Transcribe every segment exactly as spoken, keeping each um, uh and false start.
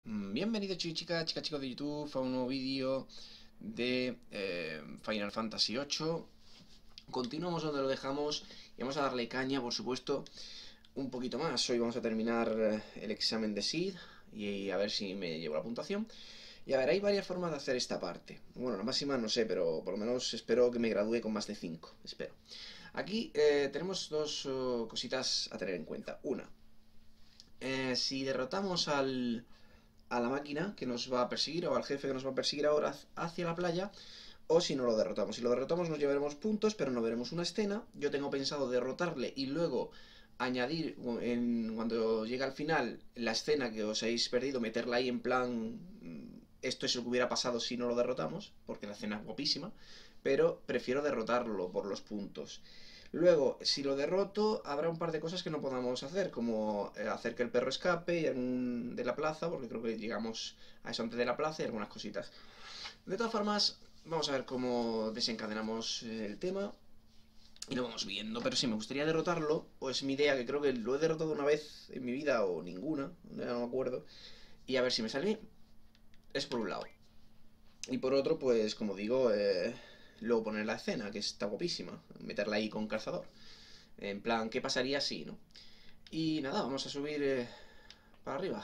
Bienvenidos chicos y chicas, chicas chicos de YouTube a un nuevo vídeo de eh, Final Fantasy ocho. Continuamos donde lo dejamos y vamos a darle caña, por supuesto, un poquito más. Hoy vamos a terminar eh, el examen de Sid y a ver si me llevo la puntuación. Y a ver, hay varias formas de hacer esta parte. Bueno, la máxima no sé, pero por lo menos espero que me gradúe con más de cinco. Espero. Aquí eh, tenemos dos uh, cositas a tener en cuenta. Una, eh, si derrotamos al... a la máquina que nos va a perseguir o al jefe que nos va a perseguir ahora hacia la playa, o si no lo derrotamos. Si lo derrotamos nos llevaremos puntos, pero no veremos una escena. Yo tengo pensado derrotarle y luego añadir, en, cuando llegue al final, la escena que os habéis perdido, meterla ahí en plan, esto es lo que hubiera pasado si no lo derrotamos, porque la escena es guapísima, pero prefiero derrotarlo por los puntos. Luego, si lo derroto, habrá un par de cosas que no podamos hacer, como hacer que el perro escape y algún de la plaza, porque creo que llegamos a eso antes de la plaza y algunas cositas. De todas formas, vamos a ver cómo desencadenamos el tema y lo vamos viendo. Pero sí, me gustaría derrotarlo, o es mi idea, que creo que lo he derrotado una vez en mi vida, o ninguna, no me acuerdo, y a ver si me sale bien. Es por un lado. Y por otro, pues, como digo, eh... luego poner la escena, que está guapísima, meterla ahí con calzador. En plan, ¿qué pasaría si, no? Y nada, vamos a subir eh, para arriba.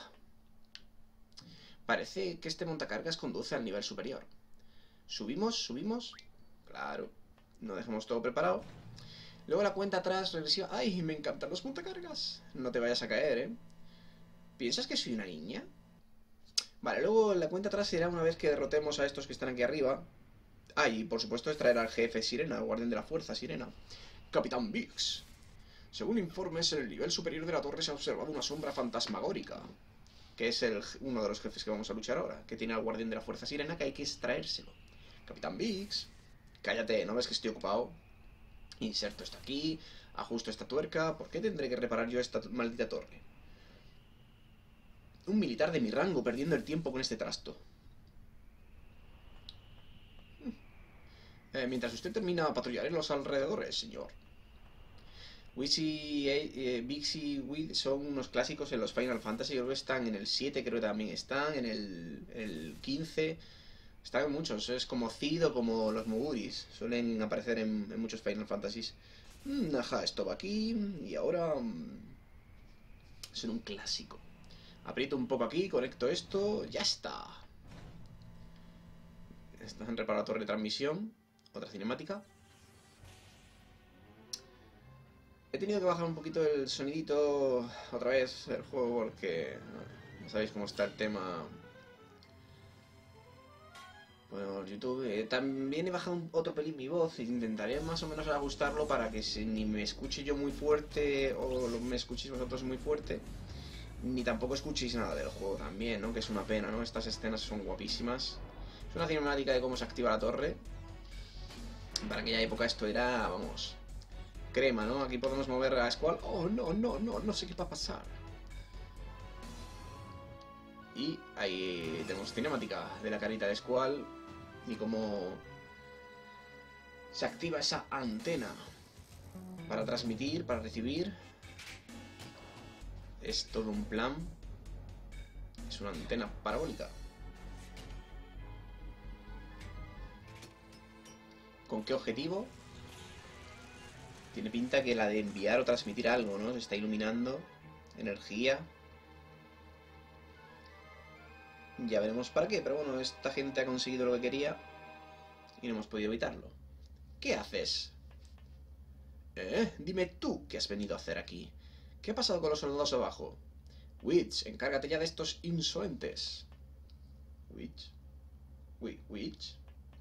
Parece que este montacargas conduce al nivel superior. ¿Subimos? ¿Subimos? Claro. No dejemos todo preparado. Luego la cuenta atrás regresiva. ¡Ay, me encantan los montacargas! No te vayas a caer, ¿eh? ¿Piensas que soy una niña? Vale, luego la cuenta atrás será una vez que derrotemos a estos que están aquí arriba. Ah, y por supuesto es traer al jefe Sirena, el guardián de la fuerza Sirena. Capitán Biggs. Según informes, en el nivel superior de la torre se ha observado una sombra fantasmagórica, que es el, uno de los jefes que vamos a luchar ahora, que tiene al guardián de la fuerza Sirena, que hay que extraérselo. Capitán Biggs. Cállate, ¿no ves que estoy ocupado? Inserto esto aquí, ajusto esta tuerca. ¿Por qué tendré que reparar yo esta maldita torre? Un militar de mi rango perdiendo el tiempo con este trasto. Eh, mientras usted termina, patrullaré los alrededores, señor. Wixie, eh, Biggs y Weed son unos clásicos en los Final Fantasy. Creo que están en el siete, creo que también están, en el, el quince. Están en muchos, es como Cid o como los Muguris. Suelen aparecer en, en muchos Final Fantasies. Mm, ajá, esto va aquí. Y ahora... Mm, son un clásico. Aprieto un poco aquí, conecto esto, ya está. Están en reparar la torre de transmisión. Otra cinemática. He tenido que bajar un poquito el sonidito otra vez del juego porque no sabéis cómo está el tema. Bueno, YouTube. Eh, también he bajado un, otro pelín mi voz e intentaré más o menos ajustarlo para que si, ni me escuche yo muy fuerte o lo, me escuchéis vosotros muy fuerte, ni tampoco escuchéis nada del juego también, ¿no? Que es una pena, ¿no? Estas escenas son guapísimas. Es una cinemática de cómo se activa la torre. Para aquella época esto era, vamos, crema, ¿no? Aquí podemos mover a Squall. Oh, no, no, no, no sé qué va a pasar. Y ahí tenemos cinemática de la carita de Squall y cómo se activa esa antena para transmitir, para recibir. Es todo un plan. Es una antena parabólica. ¿Con qué objetivo? Tiene pinta que la de enviar o transmitir algo, ¿no? Se está iluminando. Energía. Ya veremos para qué, pero bueno, esta gente ha conseguido lo que quería y no hemos podido evitarlo. ¿Qué haces? ¿Eh? Dime tú qué has venido a hacer aquí. ¿Qué ha pasado con los soldados abajo? Witch, encárgate ya de estos insolentes. Witch. Witch.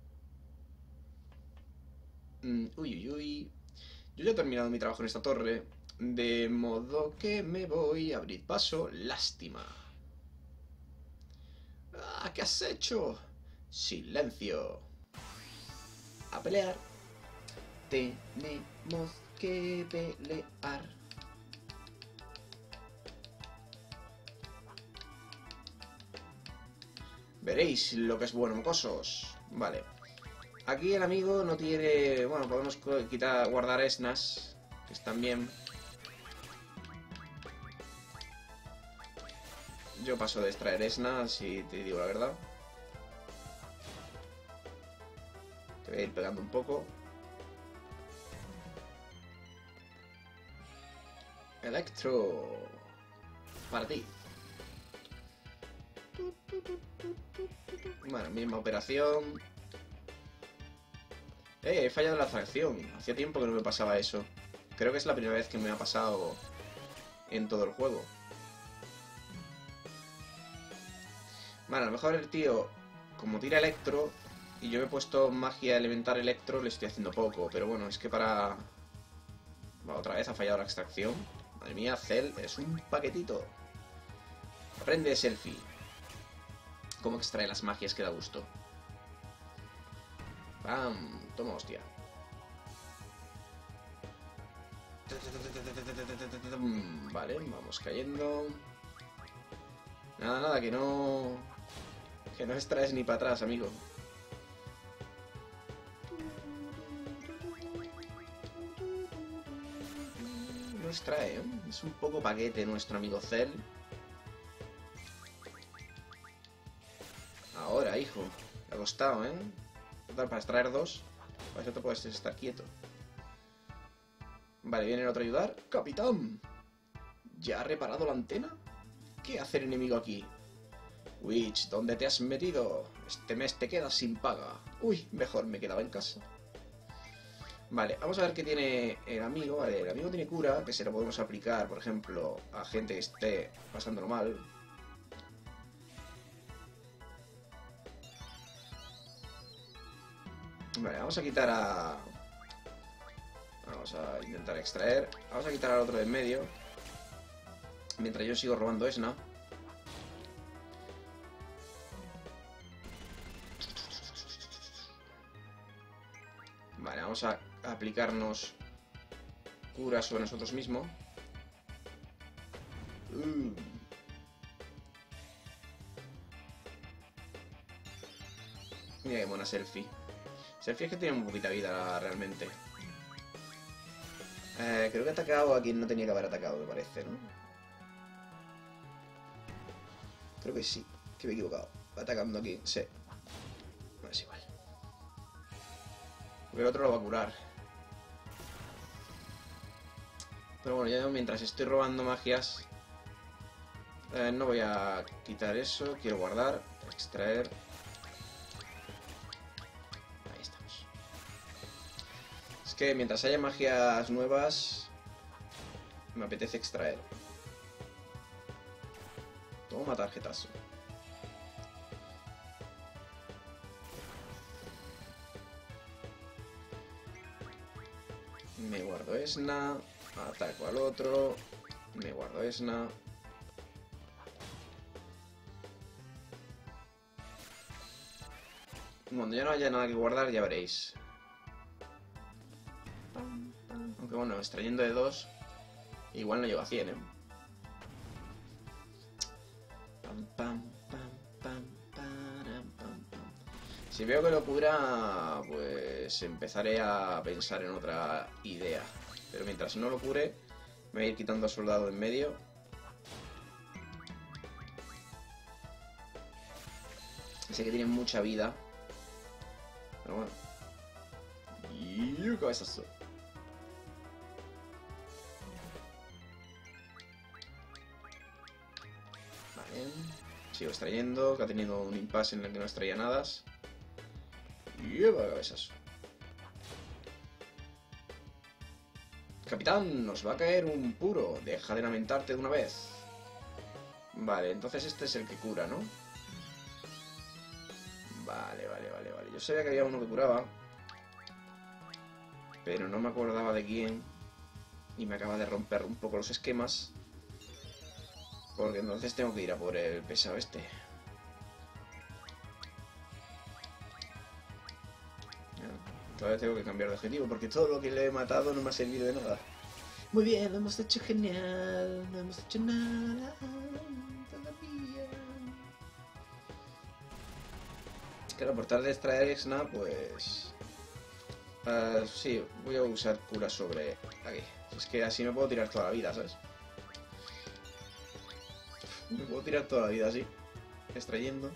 Mm, uy, uy, uy. Yo ya he terminado mi trabajo en esta torre, de modo que me voy a abrir paso. Lástima. Ah, ¿qué has hecho? Silencio. A pelear. Tenemos que pelear. Veréis lo que es bueno, mocosos. Vale. Aquí el amigo no tiene... Bueno, podemos quitar, guardar esnas, que están bien. Yo paso de extraer Esna, si te digo la verdad. Te voy a ir pegando un poco. Electro. Para ti. Bueno, misma operación. Eh, he fallado la atracción. Hacía tiempo que no me pasaba eso. Creo que es la primera vez que me ha pasado en todo el juego. Bueno, a lo mejor el tío, como tira electro, y yo me he puesto magia elemental electro, le estoy haciendo poco. Pero bueno, es que para... Bueno, otra vez ha fallado la extracción. Madre mía, Cell es un paquetito. Aprende selfie. Cómo extrae las magias que da gusto. ¡Bam! Toma, hostia. Vale, vamos cayendo. Nada, nada, que no... Que no extraes ni para atrás, amigo. No extrae, ¿eh? Es un poco paquete nuestro amigo Cell. Ahora, hijo. Te ha costado, ¿eh? Total, para extraer dos. Para eso te puedes estar quieto. Vale, ¿viene el otro a ayudar? ¡Capitán! ¿Ya ha reparado la antena? ¿Qué hace el enemigo aquí? Witch, ¿dónde te has metido? Este mes te quedas sin paga. Uy, mejor me quedaba en casa. Vale, vamos a ver qué tiene el amigo. Vale, el amigo tiene cura, que se lo podemos aplicar, por ejemplo, a gente que esté pasándolo mal. Vale, vamos a quitar a... Vamos a intentar extraer. Vamos a quitar al otro de en medio. Mientras yo sigo robando Esna. Vale, vamos a aplicarnos cura sobre nosotros mismos. Uh. Mira qué buena selfie. Selfie es que tiene muy poquita vida realmente. Eh, creo que ha atacado a quien no tenía que haber atacado, me parece, ¿no? Creo que sí, que me he equivocado. Va atacando aquí, sí. No es igual. Porque el otro lo va a curar. Pero bueno, ya mientras estoy robando magias, eh, no voy a quitar eso. Quiero guardar, extraer. Ahí estamos. Es que mientras haya magias nuevas, me apetece extraer. Toma tarjetazo. Me guardo Esna. Ataco al otro. Me guardo Esna. Cuando ya no haya nada que guardar, ya veréis. Aunque bueno, extrayendo de dos, igual no llego a cien, ¿eh? Pam, pam, pam, pam, param, pam, pam. Si veo que lo cura, pues empezaré a pensar en otra idea. Pero mientras no lo cure, me voy a ir quitando soldado en medio. Sé que tiene mucha vida. Pero bueno. Y cabezazo. Vale. Sigo extrayendo, que ha tenido un impasse en el que no extraía nada. Y cabezazo. Capitán, nos va a caer un puro. Deja de lamentarte de una vez. Vale, entonces este es el que cura, ¿no? Vale, vale, vale, vale. Yo sabía que había uno que curaba, pero no me acordaba de quién. Y me acaba de romper un poco los esquemas. Porque entonces tengo que ir a por el pesado este. Todavía tengo que cambiar de objetivo, porque todo lo que le he matado no me ha servido de nada. Muy bien, lo hemos hecho genial. No hemos hecho nada todavía. Claro, por tarde de extraer Esna, pues... Uh, sí, voy a usar cura sobre aquí. Es que así me puedo tirar toda la vida, ¿sabes? Me puedo tirar toda la vida así, extrayendo.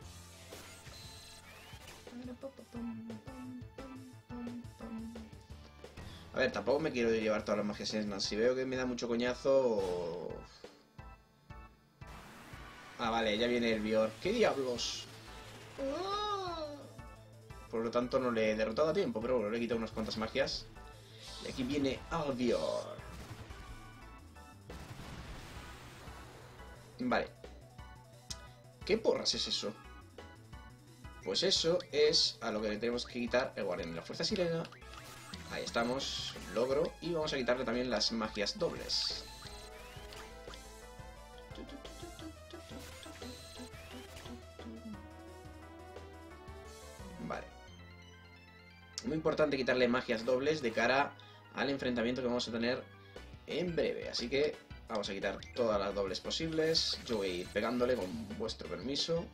A ver, tampoco me quiero llevar todas las magias esnas. Si veo que me da mucho coñazo... Ah, vale, ya viene el Bior. ¿Qué diablos? Por lo tanto no le he derrotado a tiempo, pero bueno, le he quitado unas cuantas magias. Y aquí viene Albior. Vale. ¿Qué porras es eso? Pues eso es a lo que le tenemos que quitar el guardián de la fuerza sirena. Ahí estamos, logro. Y vamos a quitarle también las magias dobles. Vale. Muy importante quitarle magias dobles de cara al enfrentamiento que vamos a tener en breve. Así que vamos a quitar todas las dobles posibles. Yo voy a ir pegándole con vuestro permiso.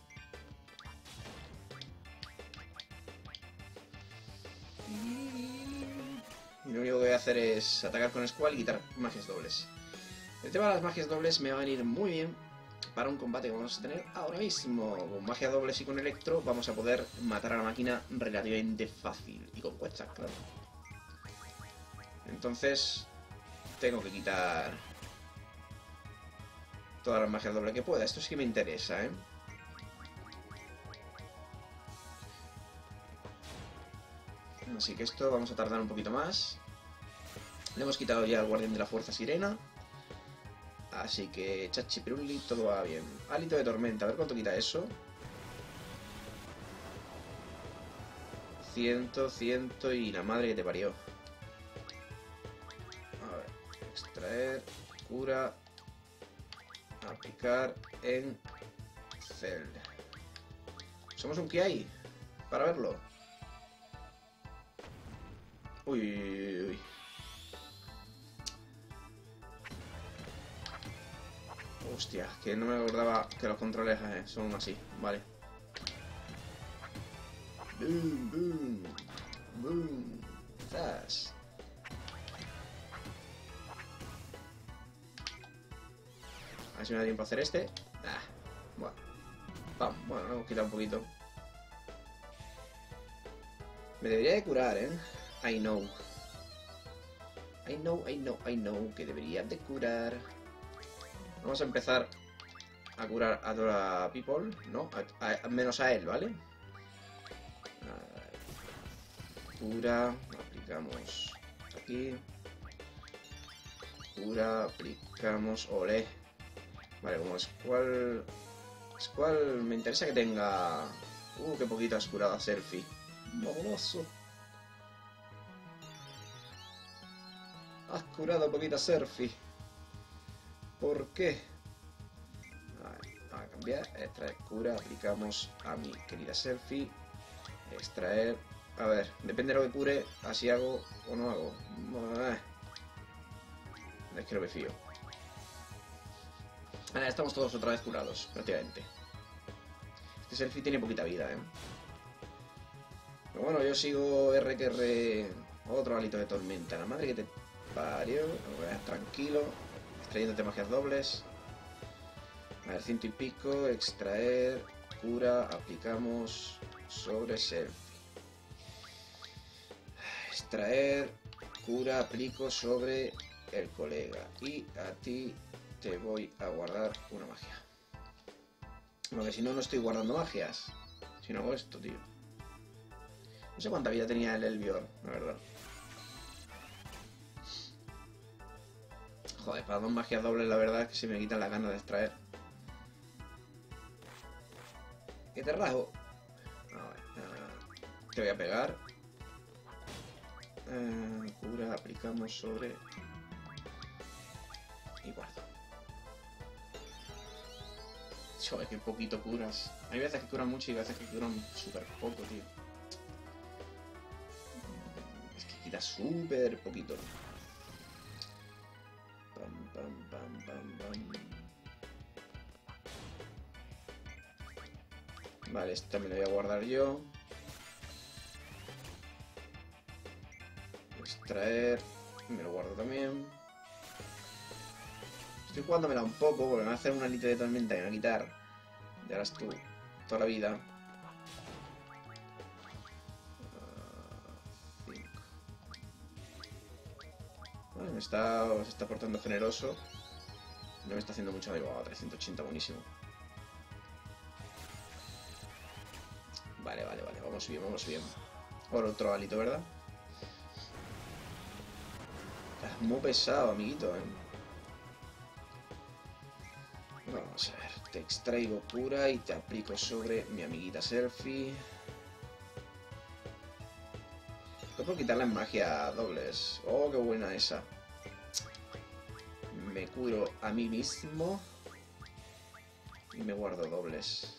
Y lo único que voy a hacer es atacar con Squall y quitar magias dobles. El tema de las magias dobles me va a venir muy bien para un combate que vamos a tener ahora mismo. Con magia dobles y con Electro vamos a poder matar a la máquina relativamente fácil. Y con Quetzal, claro. Entonces tengo que quitar todas las magias dobles que pueda. Esto sí que me interesa, ¿eh? Así que esto vamos a tardar un poquito más. Le hemos quitado ya al guardián de la fuerza sirena. Así que chachi piruli, todo va bien. Hálito de tormenta, a ver cuánto quita eso. Ciento, ciento y la madre que te parió. A ver, extraer, cura, aplicar en Cell. ¿Somos un Kiai? Para verlo. Uy, uy, uy. Hostia, que no me acordaba que los controles eh, son así. Vale. Boom, boom, boom. Zas. A ver si me da tiempo a hacer este. Ah, bueno. Vamos, bueno, lo hemos quitado un poquito. Me debería de curar, ¿eh? I know. I know, I know, I know que debería de curar. Vamos a empezar a curar a toda la people, ¿no? A, a, menos a él, ¿vale? Cura, aplicamos aquí. Cura, aplicamos, olé. Vale, como Squall... Squall me interesa que tenga... Uh, qué poquito has curado a Selfie. Monoso. Has curado poquito a Selfie. ¿Por qué? Vale, vamos a cambiar. Extraer cura. Aplicamos a mi querida Selfie. Extraer. A ver, depende de lo que cure. Así hago o no hago. Es que no me fío. Ahora estamos todos otra vez curados, prácticamente. Este Selfie tiene poquita vida, ¿eh? Pero bueno, yo sigo R que R. Otro hálito de tormenta. La madre que te parió. Voy a tranquilo. Extrayéndote magias dobles. A ver, ciento y pico. Extraer. Cura. Aplicamos. Sobre Selfie. Extraer. Cura. Aplico sobre el colega. Y a ti te voy a guardar una magia. Porque si no, no estoy guardando magias. Si no hago esto, tío. No sé cuánta vida tenía el Elvior, la verdad. Joder, para dos magias dobles la verdad es que se me quitan las ganas de extraer. ¿Qué te rajo? A ver, uh, te voy a pegar. Uh, cura, aplicamos sobre... Y guardo. Joder, qué poquito curas. Hay veces que curan mucho y veces que curan súper poco, tío. Es que quita súper poquito. Pam, pam, pam, pam, pam. Vale, esta me la voy a guardar yo. Extraer. Me lo guardo también. Estoy Estoy jugándomela un poco porque me va a hacer una alita de tormenta y me va a quitar. Ya verás tú, toda la vida. Uh, cinco. Bueno, me está, se está portando generoso. No me está haciendo mucho daño. Oh, trescientos ochenta, buenísimo. Vale, vale, vale. Vamos bien, vamos bien. Por otro alito, ¿verdad? Es muy pesado, amiguito, ¿eh? Vamos a ver. Te extraigo cura y te aplico sobre mi amiguita Selfie. Esto por quitarle magia dobles. Oh, qué buena esa. Me curo a mí mismo. Y me guardo dobles.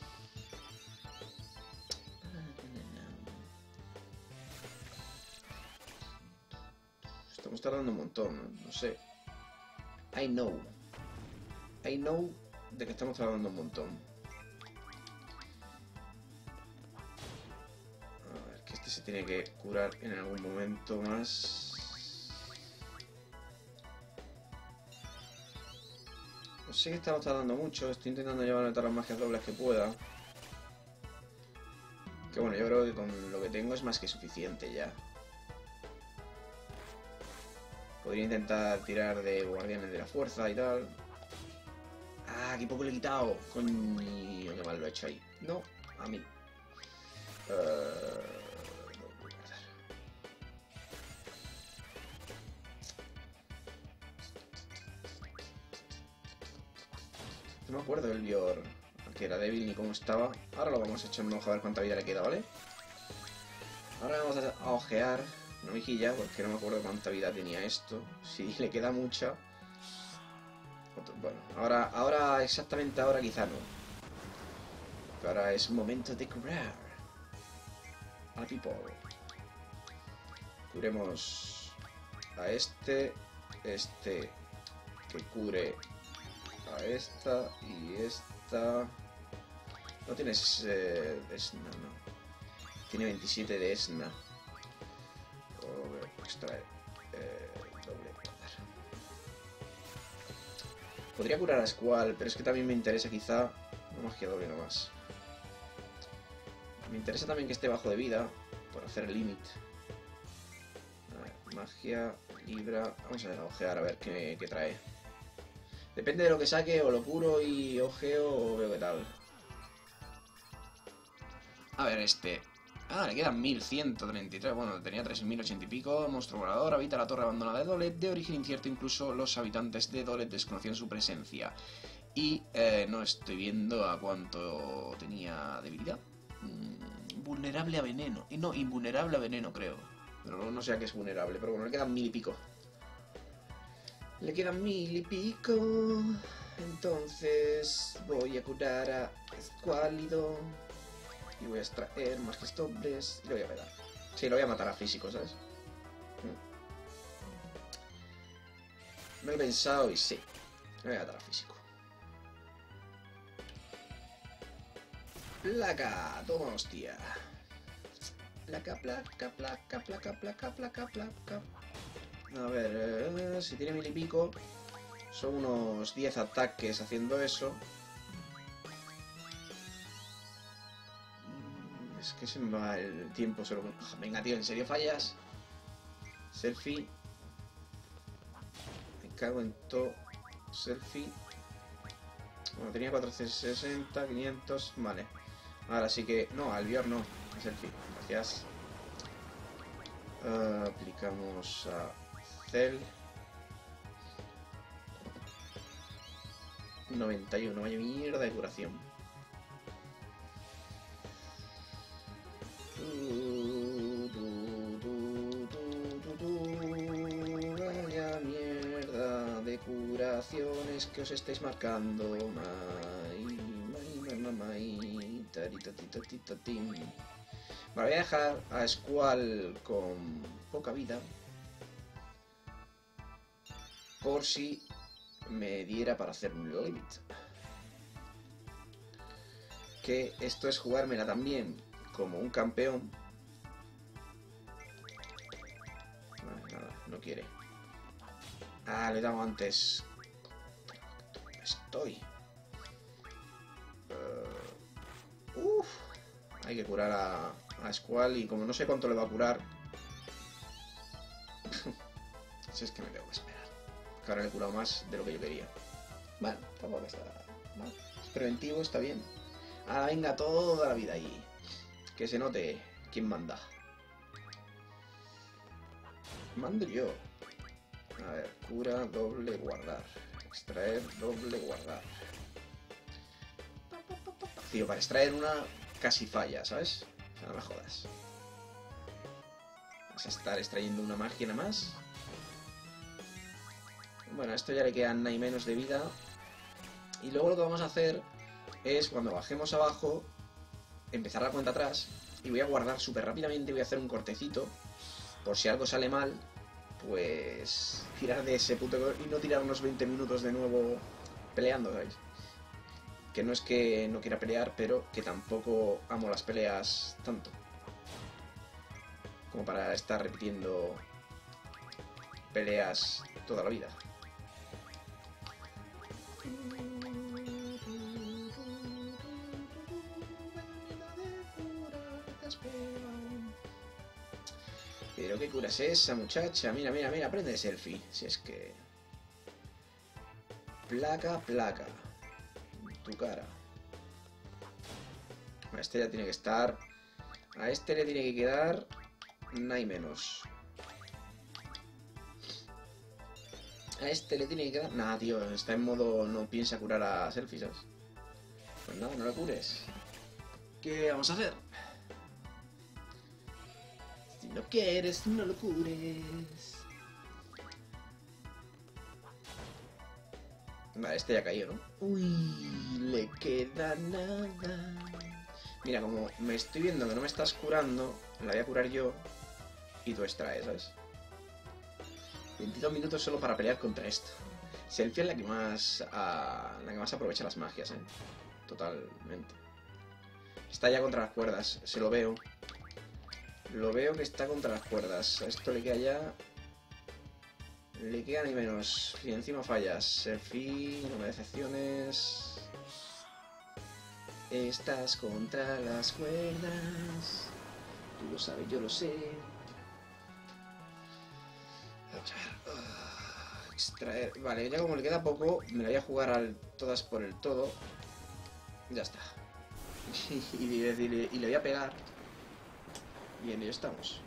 Estamos tardando un montón, no, no sé. I know. I know de que estamos tardando un montón. A ver, que este se tiene que curar en algún momento más. No sé que estamos tardando mucho. Estoy intentando llevarme todas las magias dobles que pueda. Que bueno, yo creo que con lo que tengo es más que suficiente ya. Podría intentar tirar de guardianes de la fuerza y tal. Ah, qué poco le he quitado. Coño, qué mal lo he hecho ahí. No, a mí. Uh, no voy a guardar. No me acuerdo del Bior, que era débil ni cómo estaba. Ahora lo vamos a echar un ojo a ver cuánta vida le queda, ¿vale? Ahora vamos a ojear una mejilla porque no me acuerdo cuánta vida tenía esto. Si le queda mucha. Bueno, ahora, ahora exactamente ahora quizá no. Pero ahora es momento de curar a people. Curemos a este, este que cure a esta y esta. No tienes eh, Esna, no. Tiene veintisiete de Esna. Voy a extraer eh, doble. Podría curar a Squall, pero es que también me interesa quizá una magia doble nomás. Me interesa también que esté bajo de vida, por hacer el límite. Magia, Libra. Vamos a ojear a ver qué, qué trae. Depende de lo que saque, o lo curo y ojeo, o veo qué tal. A ver, este. Ah, le quedan mil ciento treinta y tres. Bueno, tenía tres mil ochenta y pico. Monstruo volador. Habita la torre abandonada de Dolet. De origen incierto, incluso los habitantes de Dolet desconocían su presencia. Y eh, no estoy viendo a cuánto tenía debilidad. Mm, vulnerable a veneno. Y no, invulnerable a veneno, creo. Pero no sé a qué es vulnerable. Pero bueno, le quedan mil y pico. Le quedan mil y pico. Entonces voy a curar a Escuálido. Y voy a extraer magias dobles. Y lo voy a pegar. Sí, lo voy a matar a físico, ¿sabes? Me lo he pensado y sí. Lo voy a matar a físico. Placa. Toma, hostia. Placa, placa, placa, placa, placa, placa, placa. A ver, eh, si tiene mil y pico. Son unos diez ataques haciendo eso. Es que se me va el tiempo solo. Venga, tío, ¿en serio fallas? Selfie. Me cago en todo. Selfie. Bueno, tenía cuatrocientos sesenta, quinientos. Vale. Ahora sí que... No, Albior no. Selfie. Gracias. Uh, aplicamos a Cell. noventa y uno. Vaya mierda de curación. Vaya mierda de curaciones que os estáis marcando. Vale, voy a dejar a Squall con poca vida. Por si me diera para hacer un limit. Que esto es jugármela también como un campeón. Vale, nada, no quiere. Ah, le he dado antes. estoy. Uh, uf. Hay que curar a, a Squall y como no sé cuánto le va a curar... si es que me tengo que esperar. Que ahora le he curado más de lo que yo quería. Bueno, tampoco está mal. Es preventivo, está bien. Ahora venga toda la vida ahí. Que se note quién manda. Mando yo. A ver, cura, doble, guardar. Extraer, doble, guardar. Tío, para extraer una casi falla, ¿sabes? O sea, no me jodas. Vas a estar extrayendo una magia nada más. Bueno, a esto ya le quedan nada y menos de vida. Y luego lo que vamos a hacer es, cuando bajemos abajo, empezar la cuenta atrás. Y voy a guardar súper rápidamente, voy a hacer un cortecito. Por si algo sale mal, pues tirar de ese puto y no tirar unos veinte minutos de nuevo peleando, ¿sabéis? Que no es que no quiera pelear, pero que tampoco amo las peleas tanto como para estar repitiendo peleas toda la vida. Pero qué cura es esa, muchacha. Mira, mira, mira, aprende de selfie. Si es que... Placa, placa. Tu cara. A este ya tiene que estar... A este le tiene que quedar... Nada y menos. A este le tiene que quedar... Nah, tío, está en modo... No piensa curar a selfie, ¿sabes? Pues nada, no lo cures. ¿Qué vamos a hacer? Si no quieres, no lo cures. Vale, este ya cayó, ¿no? Uy, le queda nada. Mira, como me estoy viendo que no me estás curando, la voy a curar yo y tú extraes, ¿sabes? veintidós minutos solo para pelear contra esto. Selfie es la que más a, la que más aprovecha las magias, ¿eh? Totalmente. Está ya contra las cuerdas, se lo veo. Lo veo que está contra las cuerdas. A esto le queda ya... Le queda ni menos. Y encima fallas. Selfie, no me decepciones. Estás contra las cuerdas. Tú lo sabes, yo lo sé. Vamos a ver. Uh, extraer. Vale, ya como le queda poco, me la voy a jugar al todas por el todo. Ya está. y, y, y, y le voy a pegar. Y en ello estamos.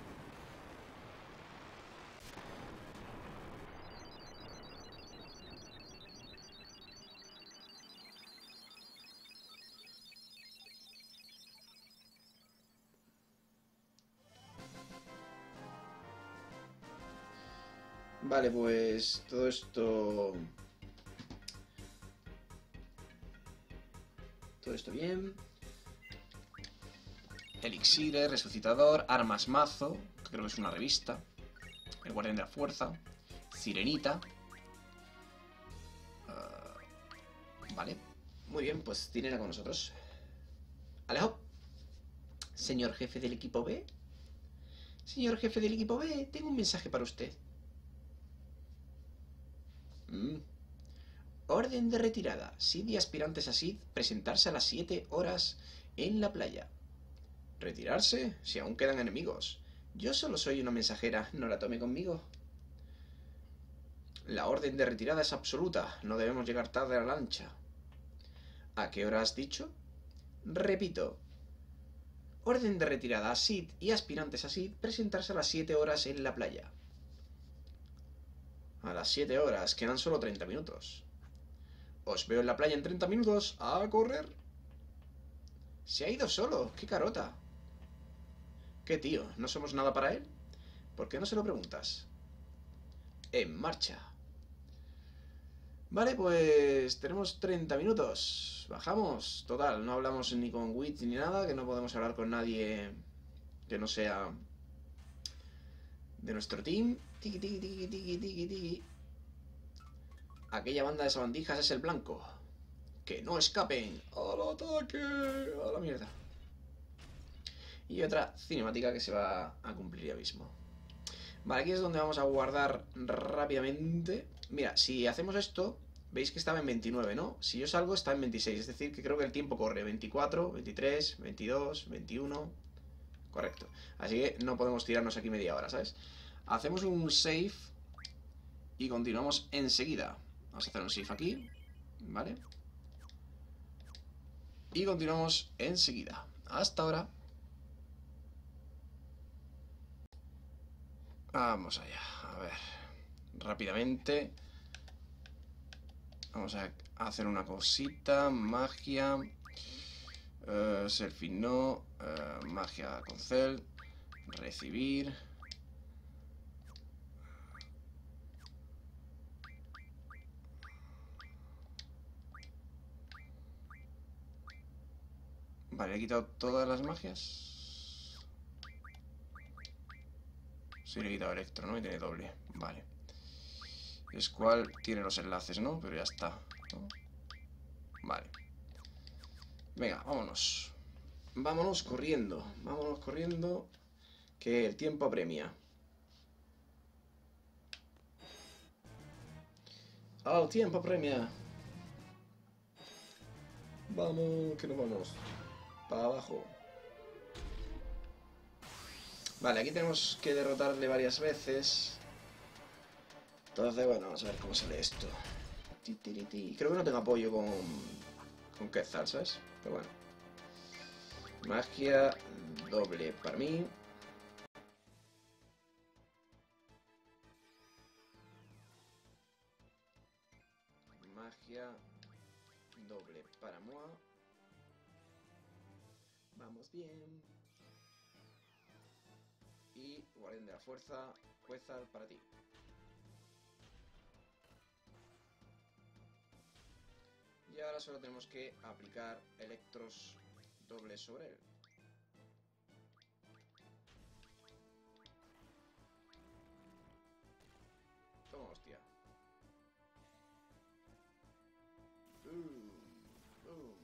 Vale, pues todo esto... Todo esto bien. Elixir, resucitador, armas mazo, que creo que es una revista. El guardián de la fuerza. Sirenita. Uh, vale. Muy bien, pues tienen con nosotros. Alejo. Señor jefe del equipo B. Señor jefe del equipo B, tengo un mensaje para usted. Mm. Orden de retirada. Sid y aspirantes a Sid presentarse a las siete horas en la playa. ¿Retirarse? Si aún quedan enemigos. Yo solo soy una mensajera, no la tome conmigo. La orden de retirada es absoluta, no debemos llegar tarde a la lancha. ¿A qué hora has dicho? Repito. Orden de retirada a Sid y aspirantes a Sid presentarse a las siete horas en la playa. A las siete horas, quedan solo treinta minutos. Os veo en la playa en treinta minutos, ¡a correr! Se ha ido solo, qué carota. ¿Qué tío? ¿No somos nada para él? ¿Por qué no se lo preguntas? En marcha. Vale, pues tenemos treinta minutos. Bajamos. Total, no hablamos ni con Witch ni nada, que no podemos hablar con nadie que no sea de nuestro team. Tiki, tiki, tiki, tiki, tiki, tiki. Aquella banda de sabandijas es el blanco. ¡Que no escapen! ¡Al ataque! ¡A la mierda! Y otra cinemática que se va a cumplir ya mismo. Vale, aquí es donde vamos a guardar rápidamente. Mira, si hacemos esto, veis que estaba en veintinueve, ¿no? Si yo salgo está en veintiséis, es decir, que creo que el tiempo corre veinticuatro, veintitrés, veintidós, veintiuno... Correcto. Así que no podemos tirarnos aquí media hora, ¿sabes? Hacemos un save y continuamos enseguida. Vamos a hacer un save aquí, ¿vale? Y continuamos enseguida. Hasta ahora. Vamos allá, a ver. Rápidamente. Vamos a hacer una cosita. Magia. Uh, selfie no. Uh, magia con cel. Recibir. Vale, he quitado todas las magias. Sí, le he quitado electro, ¿no? Y tiene doble. Vale. Es cual tiene los enlaces, ¿no? Pero ya está, ¿no? Vale. Venga, vámonos. Vámonos corriendo. Vámonos corriendo. Que el tiempo apremia. ¡Ah, el tiempo apremia! Vamos, que nos vamos. Para abajo. Vale, aquí tenemos que derrotarle varias veces. Entonces, bueno, vamos a ver cómo sale esto. Creo que no tengo apoyo con, con Quetzal, ¿sabes? Pero bueno. Magia doble para mí. Magia doble para moi. Vamos bien. Y guardián de la fuerza, Quetzal para ti. Y ahora solo tenemos que aplicar electros dobles sobre él. Toma, hostia. Boom, boom.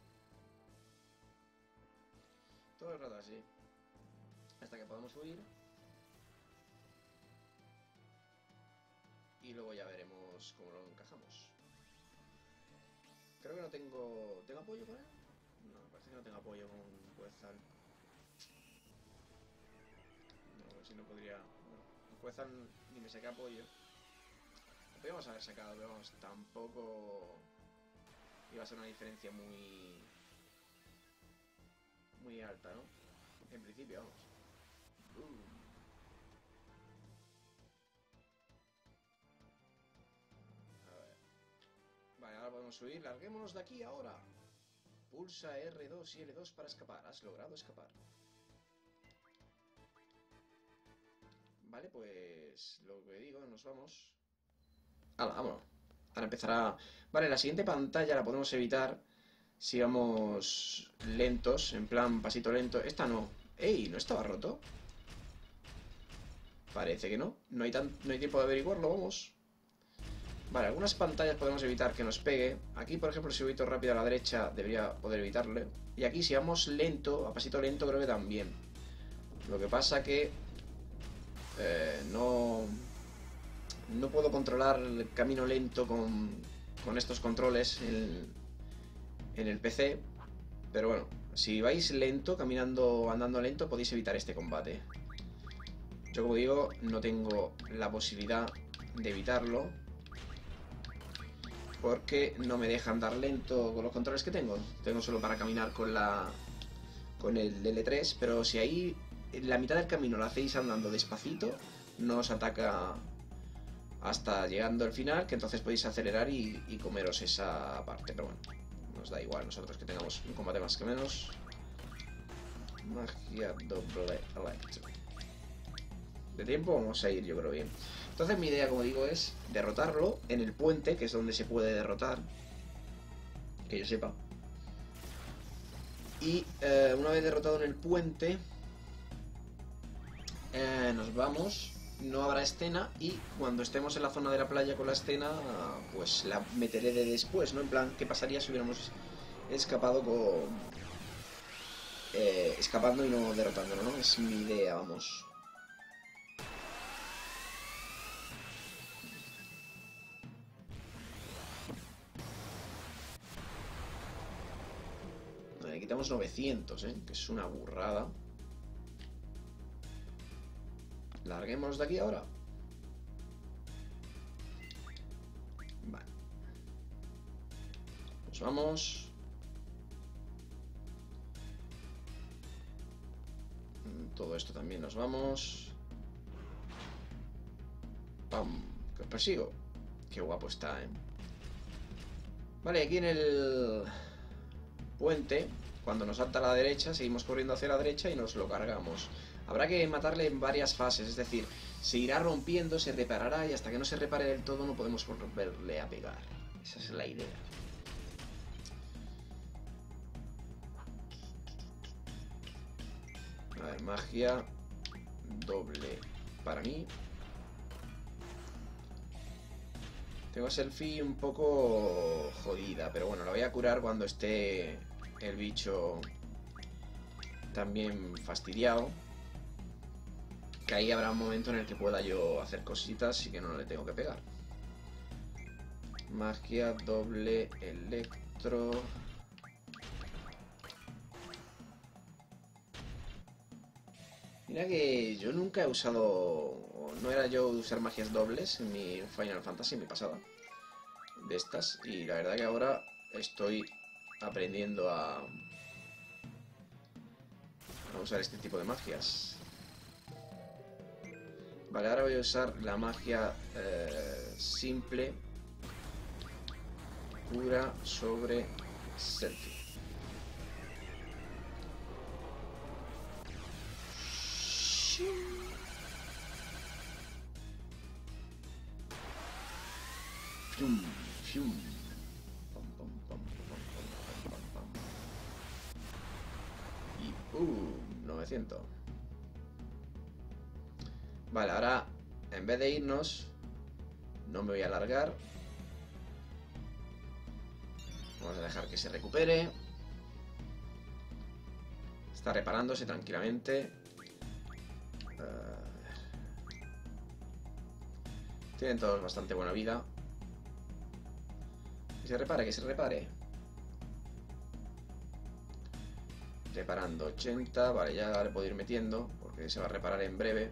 Todo el rato así. Hasta que podamos huir. Y luego ya veremos cómo lo encajamos. Creo que no tengo... ¿Tengo apoyo con él? No, parece que no tengo apoyo con Quetzal. No, si no podría... Bueno, con Quetzal ni me saqué apoyo. Lo podríamos haber sacado, pero vamos, tampoco... Iba a ser una diferencia muy... Muy alta, ¿no? En principio, vamos. Uh. Vale, ahora podemos subir. Larguémonos de aquí ahora. Pulsa R dos y L dos para escapar. Has logrado escapar. Vale, pues lo que digo, nos vamos. Hala, vámonos. Ahora empezará... Vale, la siguiente pantalla la podemos evitar si vamos lentos, en plan pasito lento. Esta no. ¡Ey! ¿No estaba roto? Parece que no. No hay, tan... no hay tiempo de averiguarlo, vamos. Vale, algunas pantallas podemos evitar que nos pegue. Aquí, por ejemplo, si evito rápido a la derecha, debería poder evitarle. Y aquí, si vamos lento, a pasito lento, creo que también. Lo que pasa que... Eh, no... No puedo controlar el camino lento con, con estos controles en, en el P C. Pero bueno, si vais lento, caminando, andando lento, podéis evitar este combate. Yo, como digo, no tengo la posibilidad de evitarlo, porque no me deja andar lento con los controles que tengo. Tengo solo para caminar con la con el L tres, pero si ahí en la mitad del camino lo hacéis andando despacito, no os ataca hasta llegando al final, que entonces podéis acelerar y, y comeros esa parte. Pero bueno, nos da igual nosotros que tengamos un combate más que menos. Magia doble electro. De tiempo vamos a ir, yo creo, bien. Entonces mi idea, como digo, es derrotarlo en el puente, que es donde se puede derrotar, que yo sepa. Y eh, una vez derrotado en el puente, eh, nos vamos, no habrá escena, y cuando estemos en la zona de la playa con la escena, pues la meteré de después, ¿no? En plan, ¿qué pasaría si hubiéramos escapado con... Eh, escapando y no derrotándolo, ¿no? Es mi idea, vamos. tenemos novecientos, ¿eh? Que es una burrada. Larguemos de aquí ahora. Vale. Nos vamos. Todo esto también nos vamos. ¡Pam! Que os persigo. Qué guapo está, ¿eh? Vale, aquí en el puente, cuando nos salta a la derecha, seguimos corriendo hacia la derecha y nos lo cargamos. Habrá que matarle en varias fases, es decir, se irá rompiendo, se reparará y hasta que no se repare del todo no podemos volverle a pegar. Esa es la idea. A ver, magia doble para mí. Tengo selfie un poco jodida, pero bueno, la voy a curar cuando esté el bicho también fastidiado. Que ahí habrá un momento en el que pueda yo hacer cositas y que no le tengo que pegar. Magia doble electro. Mira que yo nunca he usado... No era yo de usar magias dobles en mi Final Fantasy, en mi pasada. De estas. Y la verdad que ahora estoy aprendiendo a... a usar este tipo de magias. Vale, ahora voy a usar la magia eh, simple. Cura sobre selfie. Fium, fium. Pam, pam, pam, pam, pam, pam, pam. Y uh, novecientos. Vale, ahora en vez de irnos, no me voy a alargar. Vamos a dejar que se recupere. Está reparándose tranquilamente. Uh, tienen todos bastante buena vida. Que se repare, que se repare. Reparando ochenta. Vale, ya le puedo ir metiendo porque se va a reparar en breve.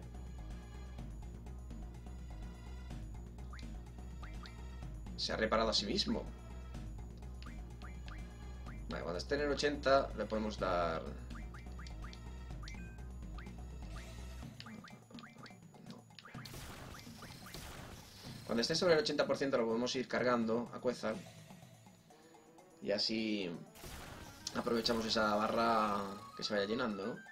Se ha reparado a sí mismo. Vale, cuando esté en el ochenta le podemos dar... Cuando esté sobre el ochenta por ciento lo podemos ir cargando a Quetzal. Y así aprovechamos esa barra que se vaya llenando, ¿no?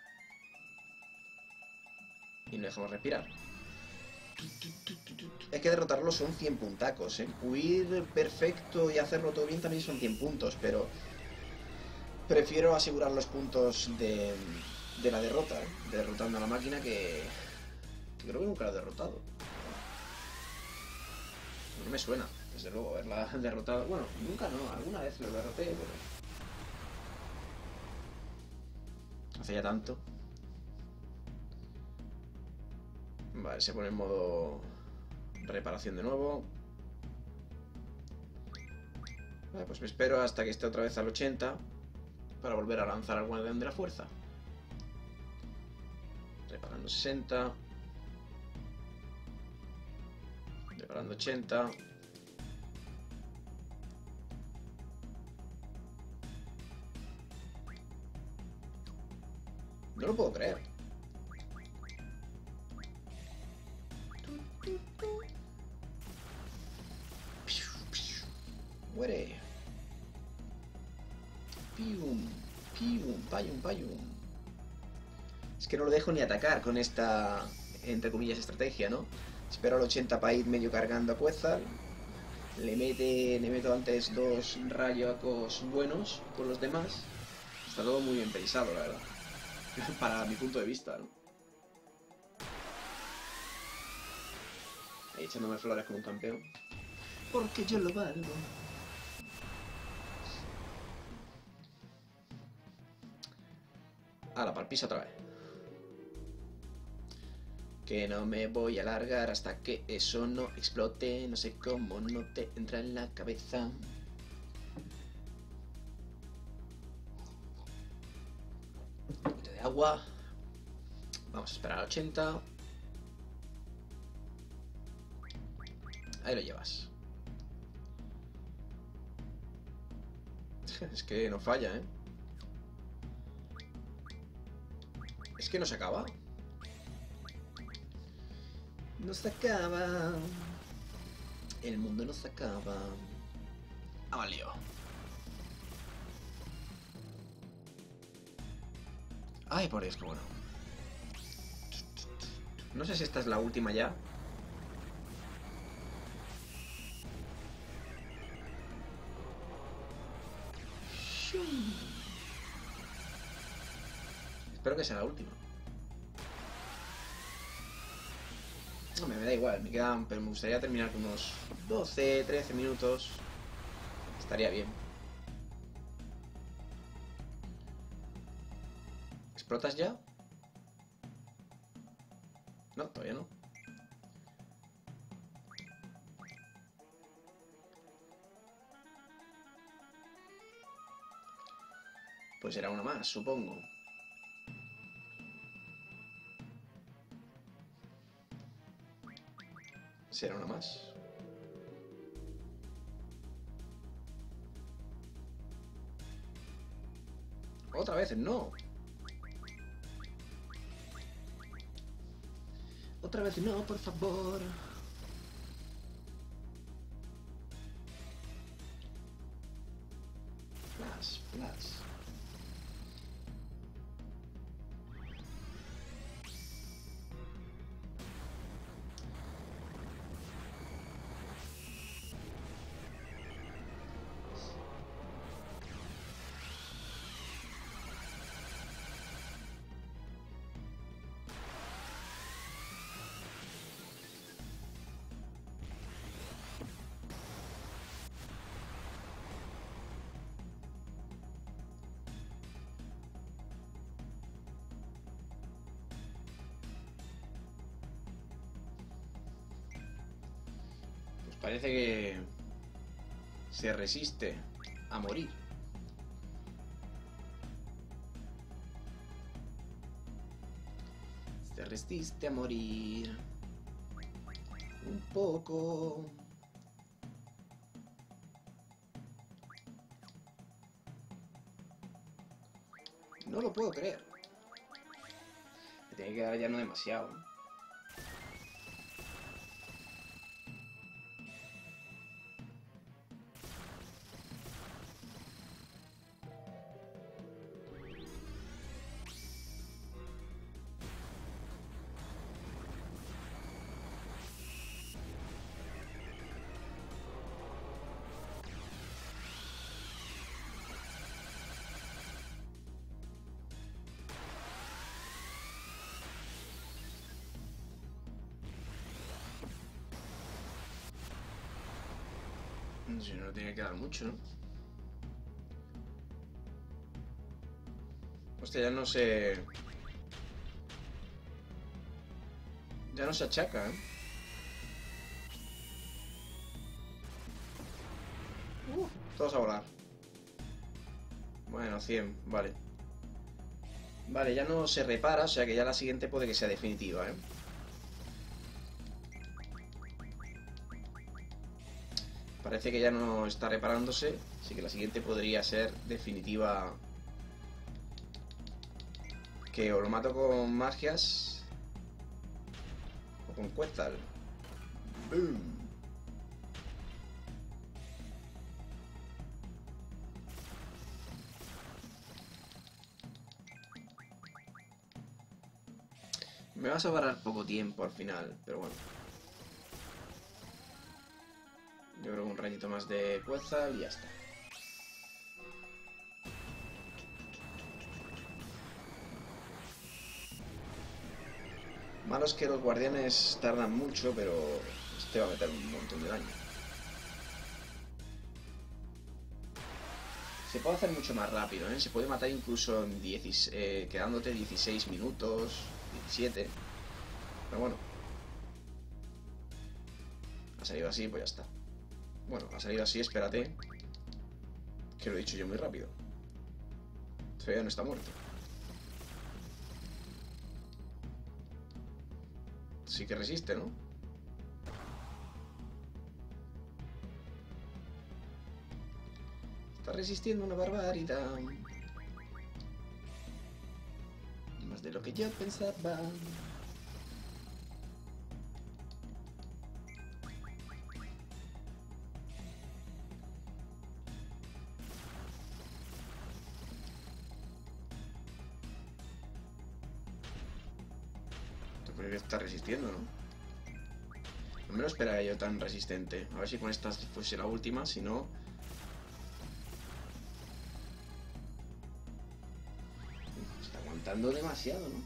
Y no dejamos respirar. Es que derrotarlo son cien puntacos, ¿eh? Huir perfecto y hacerlo todo bien también son cien puntos, pero prefiero asegurar los puntos de, de la derrota, ¿eh? Derrotando a la máquina que, que creo que nunca la he derrotado. No me suena, desde luego, haberla derrotado. Bueno, nunca no, alguna vez lo derroté, pero... hace ya tanto. Vale, se pone en modo reparación de nuevo. Vale, pues me espero hasta que esté otra vez al ochenta para volver a lanzar al guardián de la fuerza. Reparando sesenta. Reparando ochenta. No lo puedo creer. Muere. Pium, pium, payum, payum. Es que no lo dejo ni atacar con esta, entre comillas, estrategia, ¿no? Espero al ochenta para ir medio cargando a Quetzal. Le, mete, le meto antes dos rayos buenos por los demás. Está todo muy bien pensado, la verdad. Para mi punto de vista, ¿no? Ahí echándome flores como un campeón. Porque yo lo valgo. Ala, para el piso otra vez. Que no me voy a alargar hasta que eso no explote. No sé cómo no te entra en la cabeza. agua. Vamos a esperar a ochenta. Ahí lo llevas. Es que no falla, ¿eh? Es que no se acaba. No se acaba. El mundo no se acaba. Ah, valió. Ay, por Dios, qué bueno. No sé si esta es la última ya. Espero que sea la última. No, me da igual, me quedan, pero me gustaría terminar con unos doce, trece minutos. Estaría bien. ¿Explotas ya? No, todavía no. Pues será una más, supongo. Será una más. Otra vez, no. Otra vez no, por favor. Flash, flash. Parece que se resiste a morir. Se resiste a morir. Un poco. No lo puedo creer. Me tiene que dar ya no demasiado. Si no, no tiene que dar mucho, ¿no? Hostia, ya no se... Ya no se achaca, ¿eh? Uh, todos a volar. Bueno, cien, vale. Vale, ya no se repara, o sea que ya la siguiente puede que sea definitiva, ¿eh? Parece que ya no está reparándose, así que la siguiente podría ser definitiva. Que o lo mato con magias o con Quetzal. Boom. Me vas a parar poco tiempo al final, pero bueno. Yo creo que un rayito más de Quetzal y ya está. Malo es que los guardianes tardan mucho, pero este va a meter un montón de daño. Se puede hacer mucho más rápido, ¿eh? Se puede matar incluso en diez, eh, quedándote dieciséis minutos, diecisiete. Pero bueno. Ha salido así, pues ya está. Bueno, ha salido así, espérate. Que lo he dicho yo muy rápido. Todavía no está muerto. sí que resiste, ¿no? Está resistiendo una barbaridad. Más de lo que yo pensaba. Creo que está resistiendo, ¿no? No me lo esperaba yo tan resistente. A ver si con esta fuese la última, si no... Está aguantando demasiado, ¿no?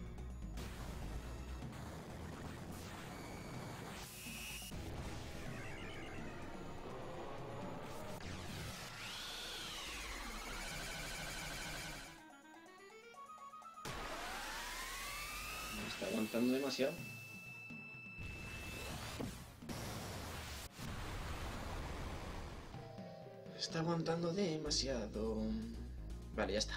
Está aguantando demasiado. Está aguantando demasiado. Vale, ya está.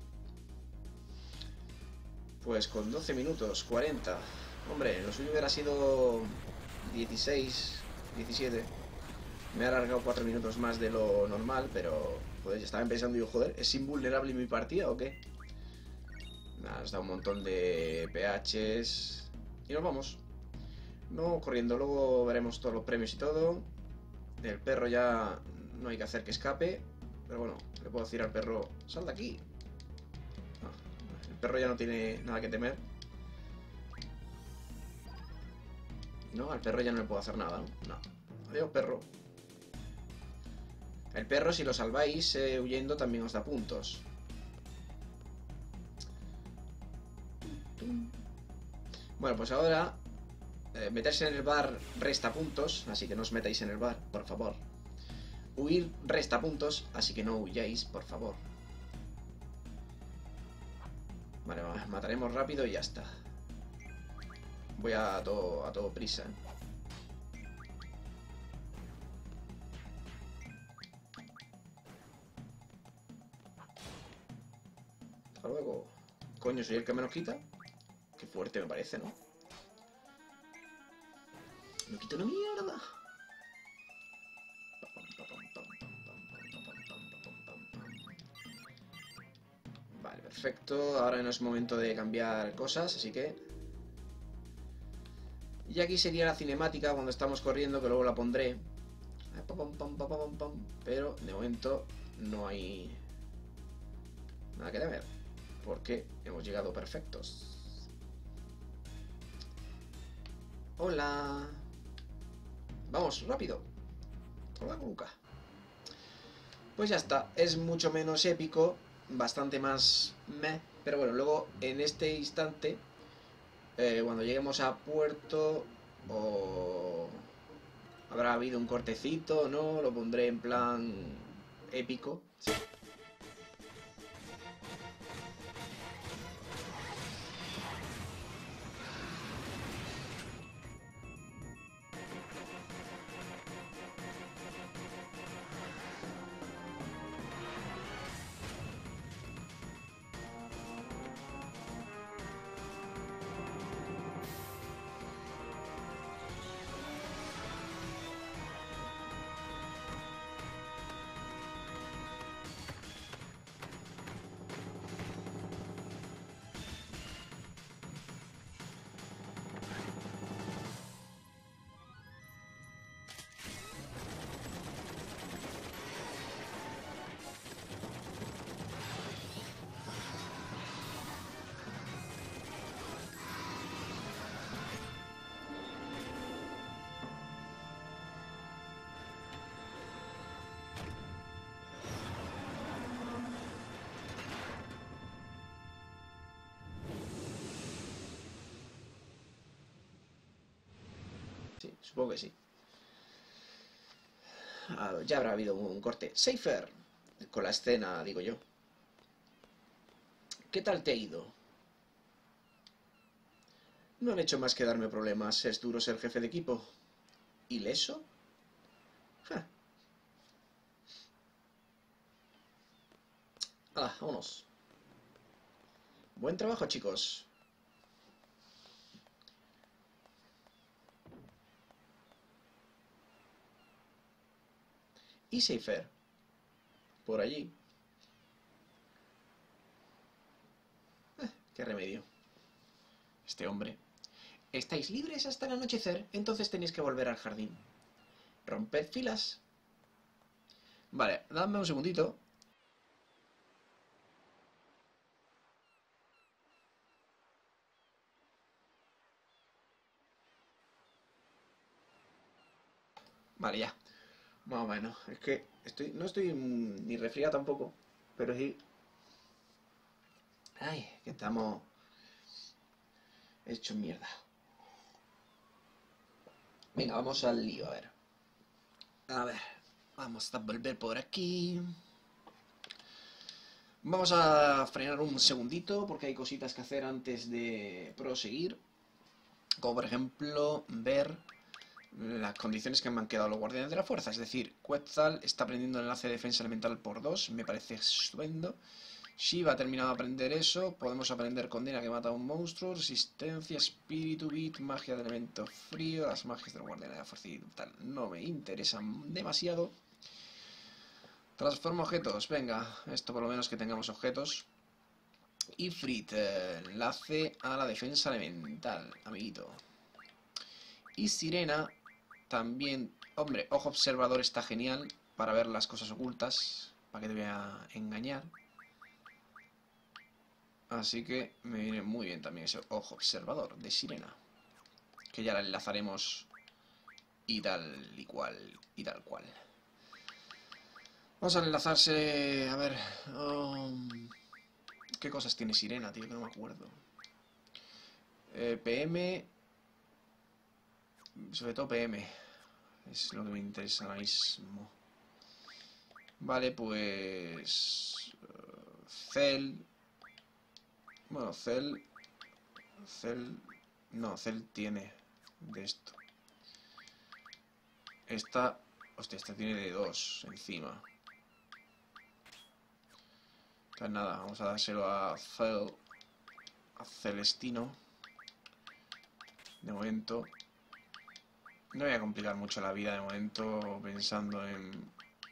Pues con doce minutos, cuarenta. Hombre, lo suyo hubiera sido dieciséis, diecisiete. Me ha alargado cuatro minutos más de lo normal, pero... Joder, ya estaba pensando yo, joder, ¿es invulnerable mi partida o qué? Nada, nos da un montón de P Hs. Y nos vamos. No, corriendo, luego veremos todos los premios y todo. El perro ya no hay que hacer que escape. Pero bueno, le puedo decir al perro, sal de aquí. Ah, el perro ya no tiene nada que temer. No, al perro ya no le puedo hacer nada, ¿no? No. Adiós, perro. El perro, si lo salváis eh, huyendo, también os da puntos. Bueno, pues ahora eh, meterse en el bar resta puntos, así que no os metáis en el bar, por favor. Huir resta puntos, así que no huyáis, por favor. Vale, mataremos rápido y ya está. Voy a todo, a todo prisa. Hasta luego. Coño, soy el que menos quita. Qué fuerte me parece, ¿no? No quito una mierda. Vale, perfecto. Ahora no es momento de cambiar cosas, así que... Y aquí sería la cinemática cuando estamos corriendo, que luego la pondré. Pero de momento no hay nada que temer, porque hemos llegado perfectos. Hola. Vamos, rápido. Hola, Luca. Pues ya está. Es mucho menos épico, bastante más meh. Pero bueno, luego en este instante, eh, cuando lleguemos a puerto, o habrá habido un cortecito, ¿no? Lo pondré en plan épico. Sí. Sí, supongo que sí. Ah, ya habrá habido un corte. Safer. Con la escena, digo yo. ¿Qué tal te ha ido? No han hecho más que darme problemas. Es duro ser jefe de equipo. ¿Ileso? Ja. Ah, vámonos. Buen trabajo, chicos. Y Seifer. Por allí. Eh, qué remedio. Este hombre. Estáis libres hasta el anochecer, entonces tenéis que volver al jardín. Romped filas. Vale, dame un segundito. Vale, ya. Más o menos. Es que estoy, no estoy mm, ni resfriado tampoco. Pero sí. Ay, que estamos hechos mierda. Venga, vamos al lío, a ver. A ver, vamos a volver por aquí. Vamos a frenar un segundito porque hay cositas que hacer antes de proseguir. Como por ejemplo, ver las condiciones que me han quedado los guardianes de la fuerza. Es decir, Quetzal está aprendiendo el enlace de defensa elemental por dos. Me parece estupendo. Shiva ha terminado de aprender eso. Podemos aprender condena que mata a un monstruo. Resistencia, espíritu, beat, magia de elemento frío. Las magias de los guardianes de la fuerza y tal. No me interesan demasiado. Transforma objetos. Venga, esto por lo menos que tengamos objetos. Ifrit, eh, enlace a la defensa elemental, amiguito. Y Sirena también. Hombre, ojo observador está genial para ver las cosas ocultas. ¿Para qué te voy a engañar? Así que me viene muy bien también ese ojo observador de Sirena. Que ya la enlazaremos y tal y cual y tal cual. Vamos a enlazarse. A ver. Um, ¿Qué cosas tiene Sirena, tío? Que no me acuerdo. Eh, P M. Sobre todo P M. Es lo que me interesa ahora mismo. Vale, pues... Uh, Cell... Bueno, Cell... Cell... No, Cell tiene de esto. Esta... Hostia, esta tiene de dos encima. Pues nada, vamos a dárselo a Cell... A Celestino. De momento... No voy a complicar mucho la vida de momento pensando en...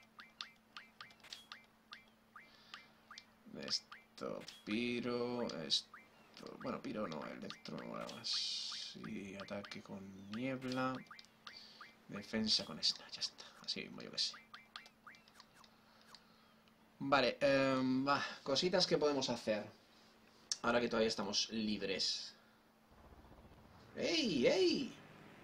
Esto, Piro, esto... Bueno, Piro no, Electro, nada más. Y ataque con niebla. Defensa con esta, ya está. Así mismo, yo que sé. Vale, eh, va, cositas que podemos hacer. Ahora que todavía estamos libres. ¡Ey, ey!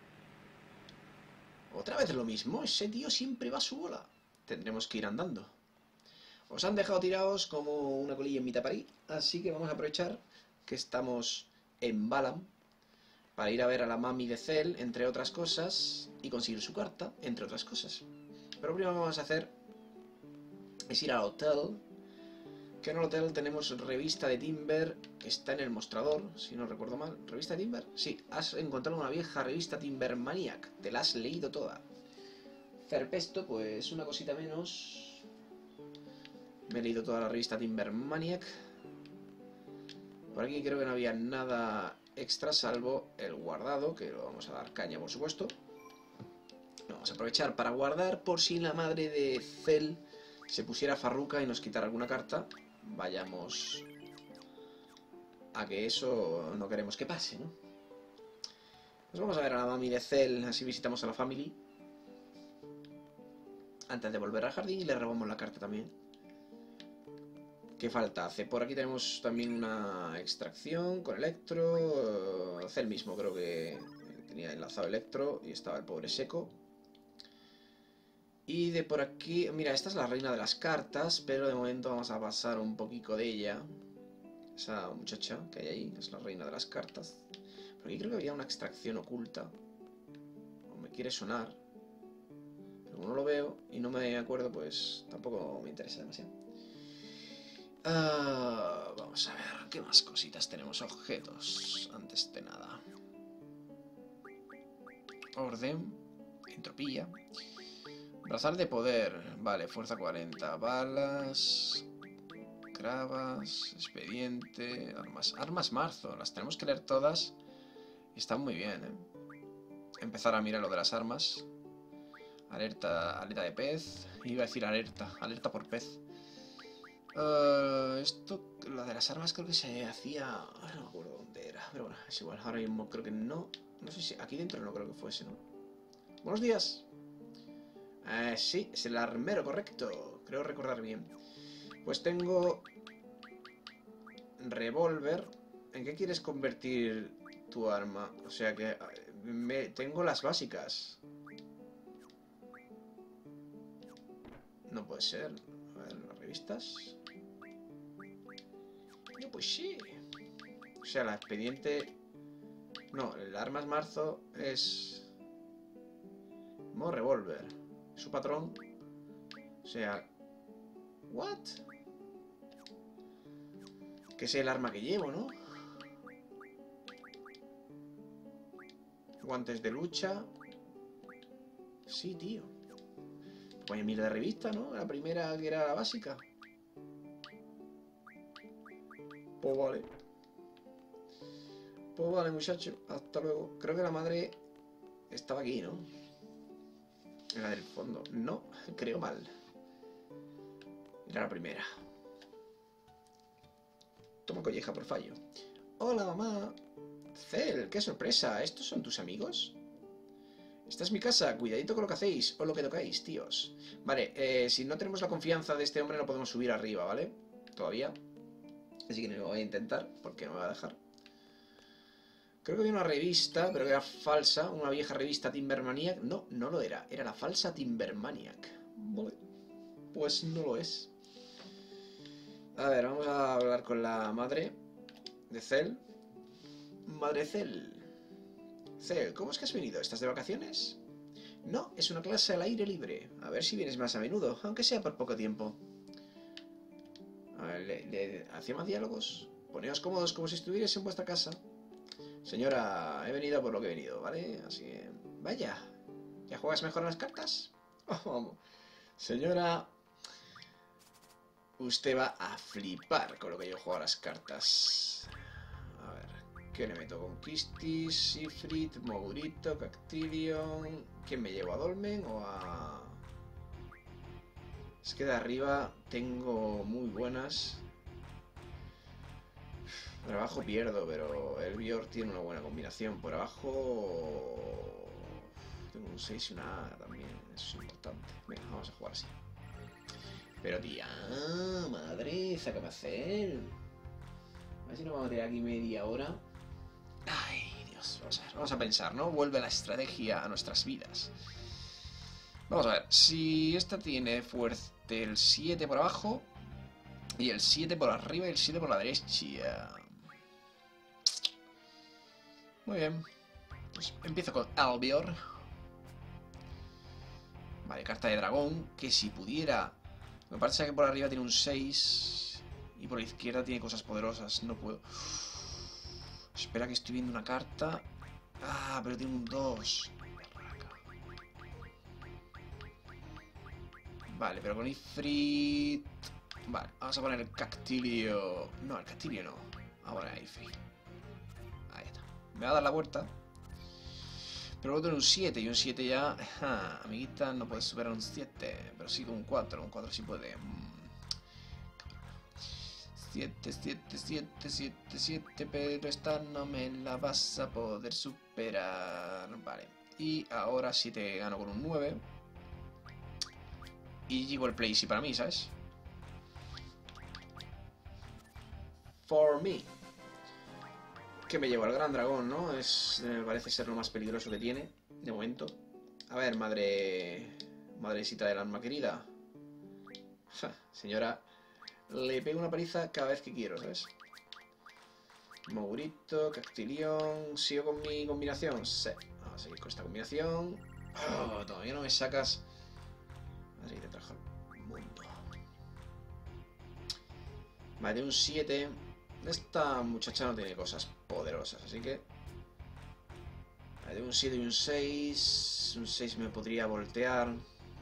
¿Otra vez lo mismo? Ese tío siempre va a su bola. Tendremos que ir andando. Os han dejado tirados como una colilla en mitad parí, así que vamos a aprovechar que estamos en Balam para ir a ver a la mami de Cell, entre otras cosas, y conseguir su carta, entre otras cosas. Pero primero lo que vamos a hacer es ir al hotel, que en el hotel tenemos revista de Timber, que está en el mostrador, si no recuerdo mal. ¿Revista de Timber? Sí, has encontrado una vieja revista Timber Maniac, te la has leído toda. Ferpesto, pues una cosita menos. Me he leído toda la revista Timber Maniac. Por aquí creo que no había nada extra salvo el guardado, que lo vamos a dar caña por supuesto. Lo vamos a aprovechar para guardar por si la madre de Cell se pusiera farruca y nos quitara alguna carta. Vayamos a que eso no queremos que pase, ¿no? Pues vamos a ver a la mami de Cell, así visitamos a la family antes de volver al jardín y le robamos la carta también. ¿Qué falta hace? Por aquí tenemos también una extracción con Electro. Cell mismo creo que tenía enlazado Electro y estaba el pobre seco. Y de por aquí... Mira, esta es la reina de las cartas, pero de momento vamos a pasar un poquito de ella. Esa muchacha que hay ahí, que es la reina de las cartas. Por aquí creo que había una extracción oculta. O me quiere sonar. Pero como no lo veo y no me acuerdo, pues tampoco me interesa demasiado. Uh, vamos a ver, ¿qué más cositas tenemos? Objetos, antes de nada. Orden, entropía. Brazal de poder, vale, fuerza cuarenta. Balas, cravas, expediente, armas. Armas marzo, las tenemos que leer todas. Y están muy bien, ¿eh? Empezar a mirar lo de las armas. Alerta, alerta de pez. Iba a decir alerta, alerta por pez. Uh, esto, lo de las armas creo que se hacía... Ahora no me acuerdo dónde era, pero bueno, es igual. Ahora mismo creo que no. No sé si aquí dentro no creo que fuese, ¿no? Buenos días. Eh, sí, es el armero, correcto. Creo recordar bien. Pues tengo... Revólver. ¿En qué quieres convertir tu arma? O sea que... Me... Tengo las básicas. No puede ser. A ver, las revistas. No, pues sí. O sea, la expediente... No, el armas marzo es... Modo revólver. Su patrón. O sea... ¿What? Que es el arma que llevo, ¿no? Guantes de lucha. Sí, tío. Pues mira de revista, ¿no? La primera que era la básica. Pues vale. Pues vale, muchacho. Hasta luego. Creo que la madre estaba aquí, ¿no? Era del fondo. No, creo mal. Era la primera. Toma colleja por fallo. Hola, mamá. Cel, qué sorpresa. ¿Estos son tus amigos? Esta es mi casa. Cuidadito con lo que hacéis o lo que tocáis, tíos. Vale, eh, si no tenemos la confianza de este hombre no podemos subir arriba, ¿vale? Todavía. Así que no lo voy a intentar porque no me va a dejar. Creo que había una revista, pero que era falsa. Una vieja revista Timbermaniac. No, no lo era. Era la falsa Timbermaniac. Vale. Pues no lo es. A ver, vamos a hablar con la madre de Cel. Madre Cel. Cel, ¿cómo es que has venido? ¿Estás de vacaciones? No, es una clase al aire libre. A ver si vienes más a menudo, aunque sea por poco tiempo. A ver, ¿le, le hacía más diálogos? Poneos cómodos como si estuvierais en vuestra casa. Señora, he venido por lo que he venido, ¿vale? Así que... Vaya, ¿ya juegas mejor a las cartas? Oh, señora... Usted va a flipar con lo que yo juego a las cartas. A ver, ¿qué le meto? Conquistis, Sifrit, Mogurito, Cactilion... ¿Quién me llevo? ¿A Dolmen o a...? Es que de arriba tengo muy buenas. Por abajo pierdo, pero el Bior tiene una buena combinación. Por abajo... Tengo un seis y una A también, eso es importante. Venga, vamos a jugar así. Pero tía, madre, sácame a hacer. A ver si nos vamos a tirar aquí media hora. Ay, Dios, vamos a ver, vamos a pensar, ¿no? Vuelve la estrategia a nuestras vidas. Vamos a ver, si esta tiene fuerte el siete por abajo y el siete por arriba y el siete por la derecha. Muy bien. Pues empiezo con Albior. Vale, carta de dragón, que si pudiera... Me parece que por arriba tiene un seis y por la izquierda tiene cosas poderosas. No puedo... Espera que estoy viendo una carta. Ah, pero tiene un dos. Vale, pero con Ifrit... Vale, vamos a poner el Cactilio... No, el Cactilio no. Vamos a poner Ifrit. Ahí está. Me va a dar la vuelta. Pero luego tiene un siete y un siete ya... Ja, amiguita, no puedes superar un siete. Pero sí con un cuatro. Un cuatro sí puede. siete, siete, siete, siete, siete. Pero esta no me la vas a poder superar. Vale. Y ahora sí te gano con un nueve. Y llego el place para mí, ¿sabes? For me. Que me llevo al gran dragón, ¿no? Es, me parece ser lo más peligroso que tiene, de momento. A ver, madre... Madrecita del alma querida. Ja, señora, le pego una paliza cada vez que quiero, ¿sabes? Mogurito, Cactilion... ¿Sigo con mi combinación? Sí. Vamos a seguir con esta combinación. Oh, todavía no me sacas... Así que te trajo el mundo. Vale, de un siete... Esta muchacha no tiene cosas poderosas, así que... De un siete y un seis... Un seis me podría voltear.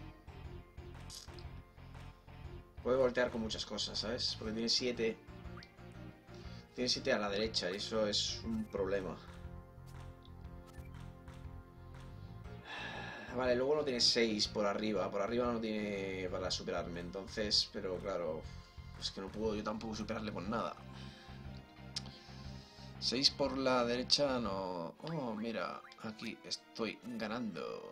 Puede voltear con muchas cosas, ¿sabes? Porque tiene siete... Tiene siete a la derecha y eso es un problema. Vale, luego no tiene seis por arriba. Por arriba no tiene para superarme. Entonces, pero claro, es que no puedo yo tampoco superarle con nada. seis por la derecha no... Oh, mira, aquí estoy ganando.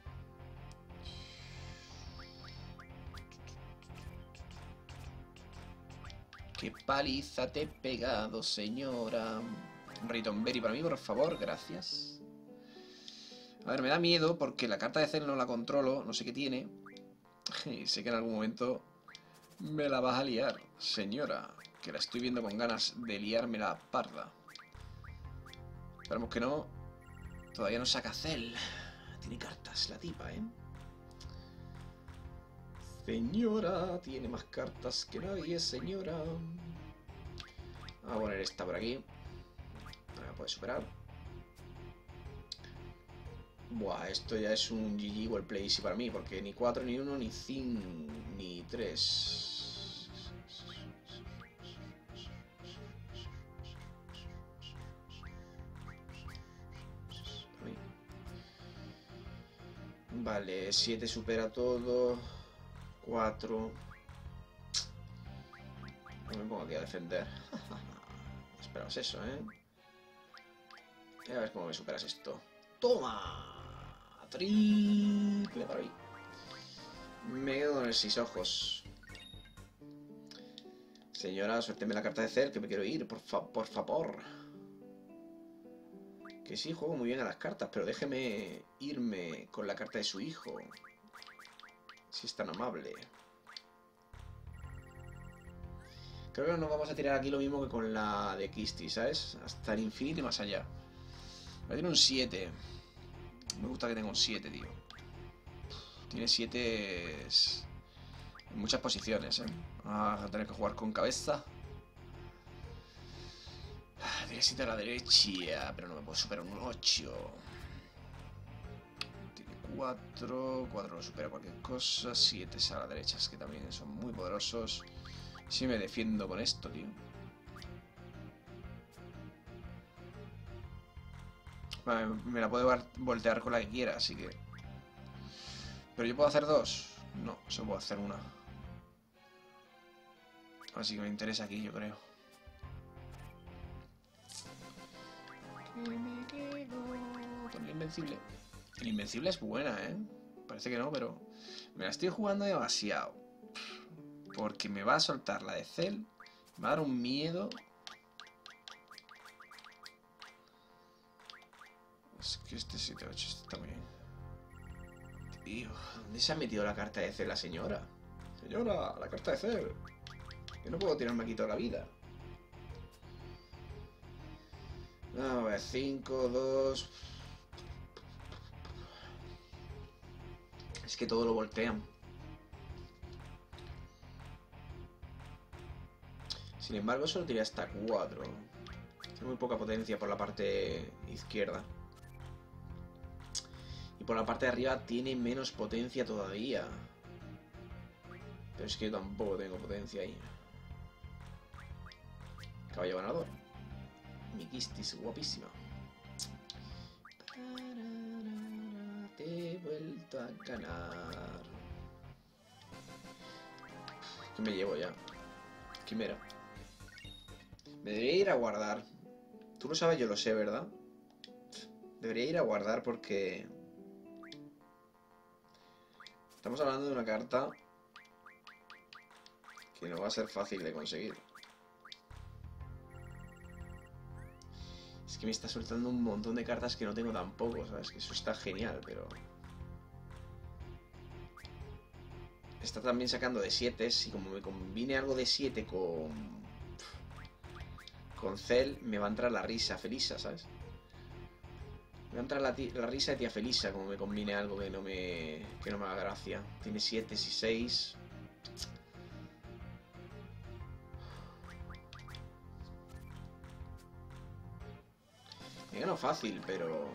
Qué paliza te he pegado, señora. Un Riton Berry para mí, por favor, gracias. A ver, me da miedo porque la carta de Cel no la controlo, no sé qué tiene. Y sé que en algún momento me la vas a liar, señora. Que la estoy viendo con ganas de liarme la parda. Esperemos que no. Todavía no saca Cel. Tiene cartas la tipa, ¿eh? Señora, tiene más cartas que nadie, señora. Vamos a poner esta por aquí. No la puede superar. Buah, esto ya es un G G well play para mí, porque ni cuatro, ni uno, ni cinco, ni tres. Vale, siete supera todo. cuatro. No me pongo aquí a defender. Esperamos eso, ¿eh? Y a ver cómo me superas esto. ¡Toma! Triple para mí. Me quedo con el seis ojos. Señora, suélteme la carta de Cel, que me quiero ir, por, fa por favor. Que sí, juego muy bien a las cartas, pero déjeme irme con la carta de su hijo. Si es tan amable. Creo que nos vamos a tirar aquí lo mismo que con la de Kirsty, ¿sabes? Hasta el infinito y más allá. Voy a tener un siete. Me gusta que tenga un siete, tío. Tiene siete en muchas posiciones, ¿eh? Vamos a tener que jugar con cabeza. Tiene siete a la derecha, pero no me puedo superar un ocho. Tiene cuatro. cuatro no supera cualquier cosa. siete es a la derecha, es que también son muy poderosos. Sí me defiendo con esto, tío. Vale, me la puede voltear con la que quiera, así que... ¿Pero yo puedo hacer dos? No, solo puedo hacer una. Así que me interesa aquí, yo creo. Me quedo con el Invencible. El Invencible es buena, ¿eh? Parece que no, pero... Me la estoy jugando demasiado. Porque me va a soltar la de Cel. Me va a dar un miedo. Es que este siete ocho está muy bien. Tío, ¿dónde se ha metido la carta de Cel la señora? Señora, la carta de Cel. Que no puedo tirarme aquí toda la vida. A ver, cinco, dos... Es que todo lo voltean. Sin embargo, solo tiré hasta cuatro. Tiene muy poca potencia por la parte izquierda. Y por la parte de arriba tiene menos potencia todavía. Pero es que yo tampoco tengo potencia ahí. Caballo ganador. Mi Kirsty es guapísima. Te he vuelto a ganar. ¿Qué me llevo ya? Quimera. Me debería ir a guardar. Tú lo sabes, yo lo sé, ¿verdad? Debería ir a guardar porque... Estamos hablando de una carta que no va a ser fácil de conseguir. Es que me está soltando un montón de cartas que no tengo tampoco, ¿sabes? Que eso está genial, pero... Está también sacando de siete. Y como me combine algo de siete con... Con Cel, me va a entrar la risa Felisa, ¿sabes? Me va a entrar la, la risa de tía Felisa, como me combine algo que no me... Que no me haga gracia. Tiene siete y seis. Me gano fácil, pero...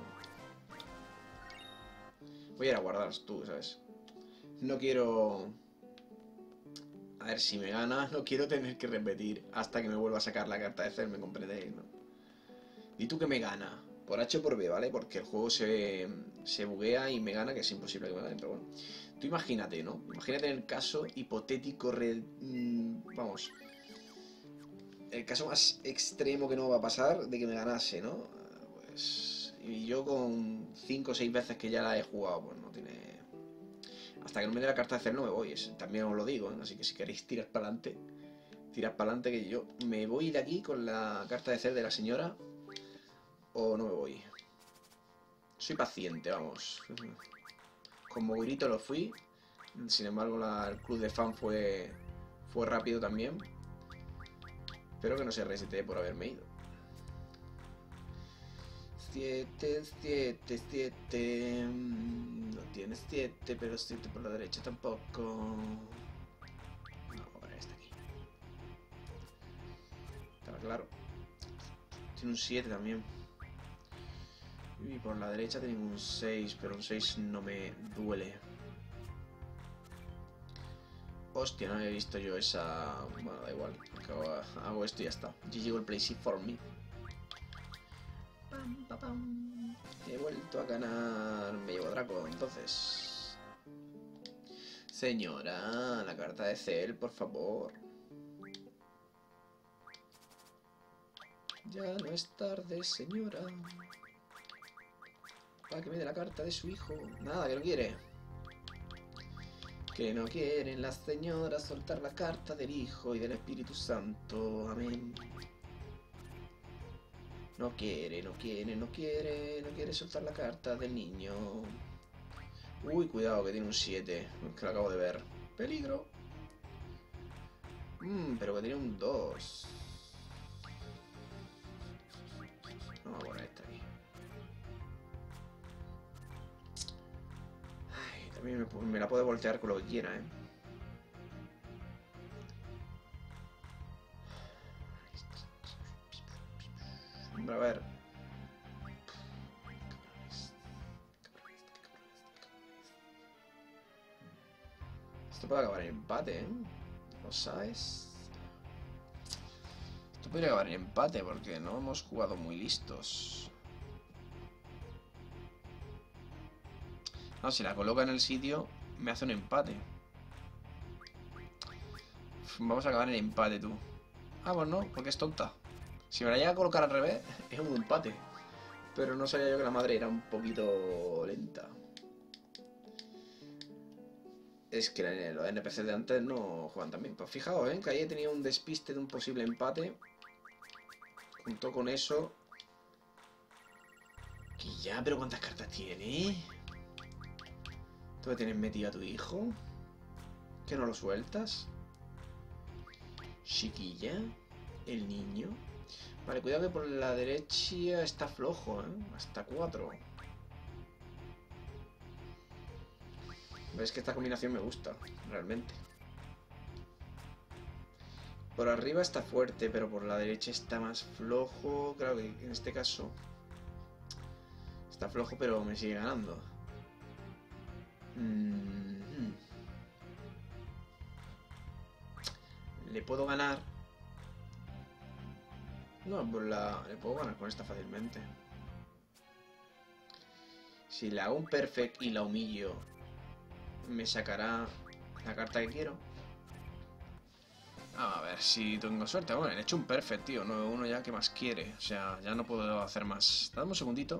Voy a ir a guardar tú, ¿sabes? No quiero... A ver si me gana, no quiero tener que repetir hasta que me vuelva a sacar la carta de Cel, me comprendéis, ¿no? ¿Y tú que me gana? Por H o por B, ¿vale? Porque el juego se, se buguea y me gana, que es imposible que me gane, pero bueno. Tú imagínate, ¿no? Imagínate el caso hipotético, re- mm, vamos, el caso más extremo que no va a pasar de que me ganase, ¿no? Pues... Y yo con cinco o seis veces que ya la he jugado, pues no tiene... Hasta que no me dé la carta de hacer no me voy, es- también os lo digo, ¿eh? Así que si queréis tirar para adelante, tirad para adelante que yo me voy de aquí con la carta de hacer de la señora o no me voy. Soy paciente, vamos. Con Mogurito lo fui. Sin embargo, la- el club de fan fue, fue rápido también. Espero que no se resete por haberme ido. siete, siete, siete. No tienes siete, pero siete por la derecha tampoco. Vamos a poner esta aquí. Estaba claro. Tiene un siete también. Y por la derecha tiene un seis, pero un seis no me duele. Hostia, no había visto yo esa... Bueno, da igual. Hago, hago esto y ya está. G G el play for me. Pam, pam, pam. He vuelto a ganar. Me llevo Draco, entonces. Señora, la carta de Cell, por favor. Ya no es tarde, señora. Para que me dé la carta de su hijo. Nada, que no quiere. Que no quieren las señoras soltar la carta del Hijo y del Espíritu Santo. Amén. No quiere, no quiere, no quiere, no quiere soltar la carta del niño. Uy, cuidado que tiene un siete, que lo acabo de ver. Peligro. Mmm, pero que tiene un dos. Vamos a poner esta aquí. Ay, también me, me la puede voltear con lo que quiera, eh. A ver. Esto puede acabar en empate, ¿eh? ¿Lo sabes? Esto podría acabar en empate porque no hemos jugado muy listos. No, si la coloca en el sitio, me hace un empate. Vamos a acabar en empate, tú. Ah, pues no, porque es tonta. Si me la llega a colocar al revés, es un empate. Pero no sabía yo que la madre era un poquito lenta. Es que los N P C de antes no juegan tan bien. Pues fijaos, ¿eh? Que ahí he tenido un despiste de un posible empate. Junto con eso... Que ya, pero ¿cuántas cartas tiene? ¿Tú le tienes metido a tu hijo? ¿Que no lo sueltas? Chiquilla. El niño. Vale, cuidado que por la derecha está flojo, ¿eh? Hasta cuatro. Ves que esta combinación me gusta, realmente. Por arriba está fuerte, pero por la derecha está más flojo. Claro que en este caso está flojo, pero me sigue ganando. Mm-hmm. Le puedo ganar. No, pues la... le puedo ganar con esta fácilmente. Si le hago un perfect y la humillo, me sacará la carta que quiero. A ver si tengo suerte. Bueno, he hecho un perfect, tío. nueve uno ya, ¿qué más quiere? O sea, ya no puedo hacer más. Dame un segundito.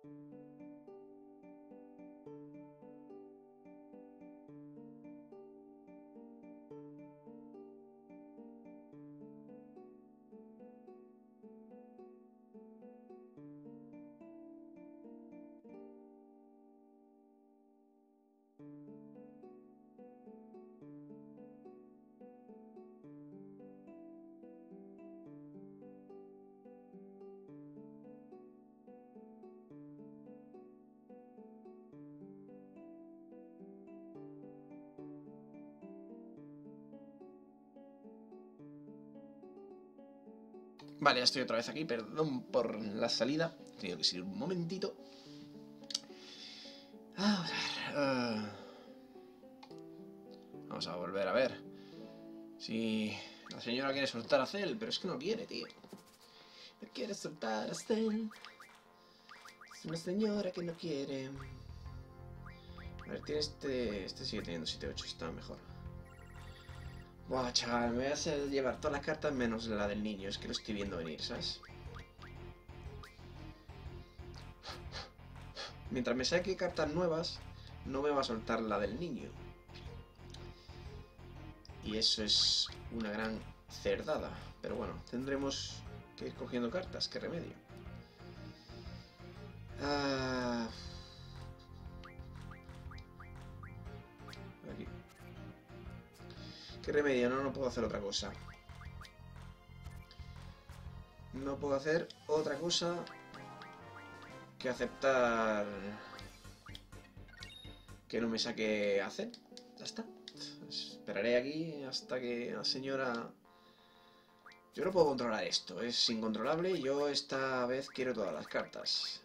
Vale, ya estoy otra vez aquí, perdón por la salida. He tenido que seguir un momentito. A ver, uh... vamos a volver a ver si la señora quiere soltar a Cell, pero es que no quiere, tío. No quiere soltar a Cell. Es una señora que no quiere. A ver, tiene este... Este sigue teniendo siete ocho, está mejor. Buah, chaval, me voy a hacer llevar todas las cartas menos la del niño. Es que lo estoy viendo venir, ¿sabes? Mientras me saque cartas nuevas, no me va a soltar la del niño. Y eso es una gran cerdada. Pero bueno, tendremos que ir cogiendo cartas. ¿Qué remedio? Ah... Aquí. ¿Qué remedio? No, no puedo hacer otra cosa. No puedo hacer otra cosa que aceptar que no me saque a hacer. Ya está. Esperaré aquí hasta que la señora... Yo no puedo controlar esto, es incontrolable. Yo esta vez quiero todas las cartas.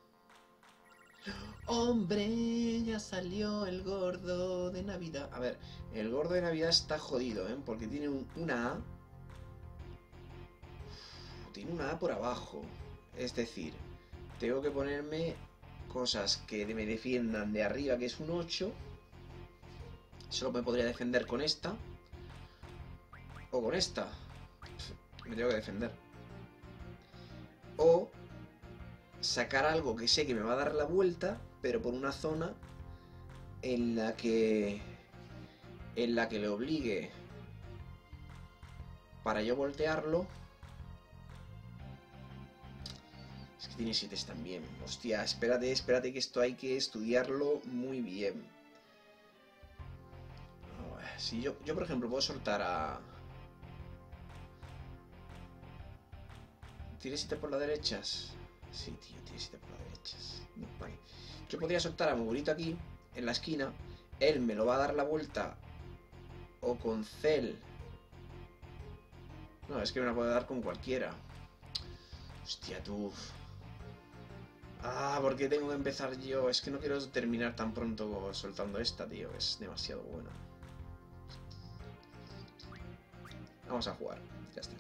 Hombre, ya salió el gordo de Navidad. A ver, el gordo de Navidad está jodido, ¿eh? Porque tiene un, una A. Tiene una A por abajo. Es decir, tengo que ponerme cosas que me defiendan de arriba, que es un ocho. Solo me podría defender con esta. O con esta. Me tengo que defender. O sacar algo que sé que me va a dar la vuelta, pero por una zona en la que en la que le obligue para yo voltearlo. Es que tiene siete también. Hostia, espérate, espérate que esto hay que estudiarlo muy bien. Si yo, yo por ejemplo puedo soltar a... ¿Tiene siete por las derechas? Sí, tío, tiene siete por las derechas. No, vale. Yo podría soltar a Mugurito aquí, en la esquina. Él me lo va a dar la vuelta. O con Cell. No, es que me la puede dar con cualquiera. Hostia, tú. Ah, ¿por qué tengo que empezar yo? Es que no quiero terminar tan pronto soltando esta, tío. Es demasiado buena. Vamos a jugar. Ya está.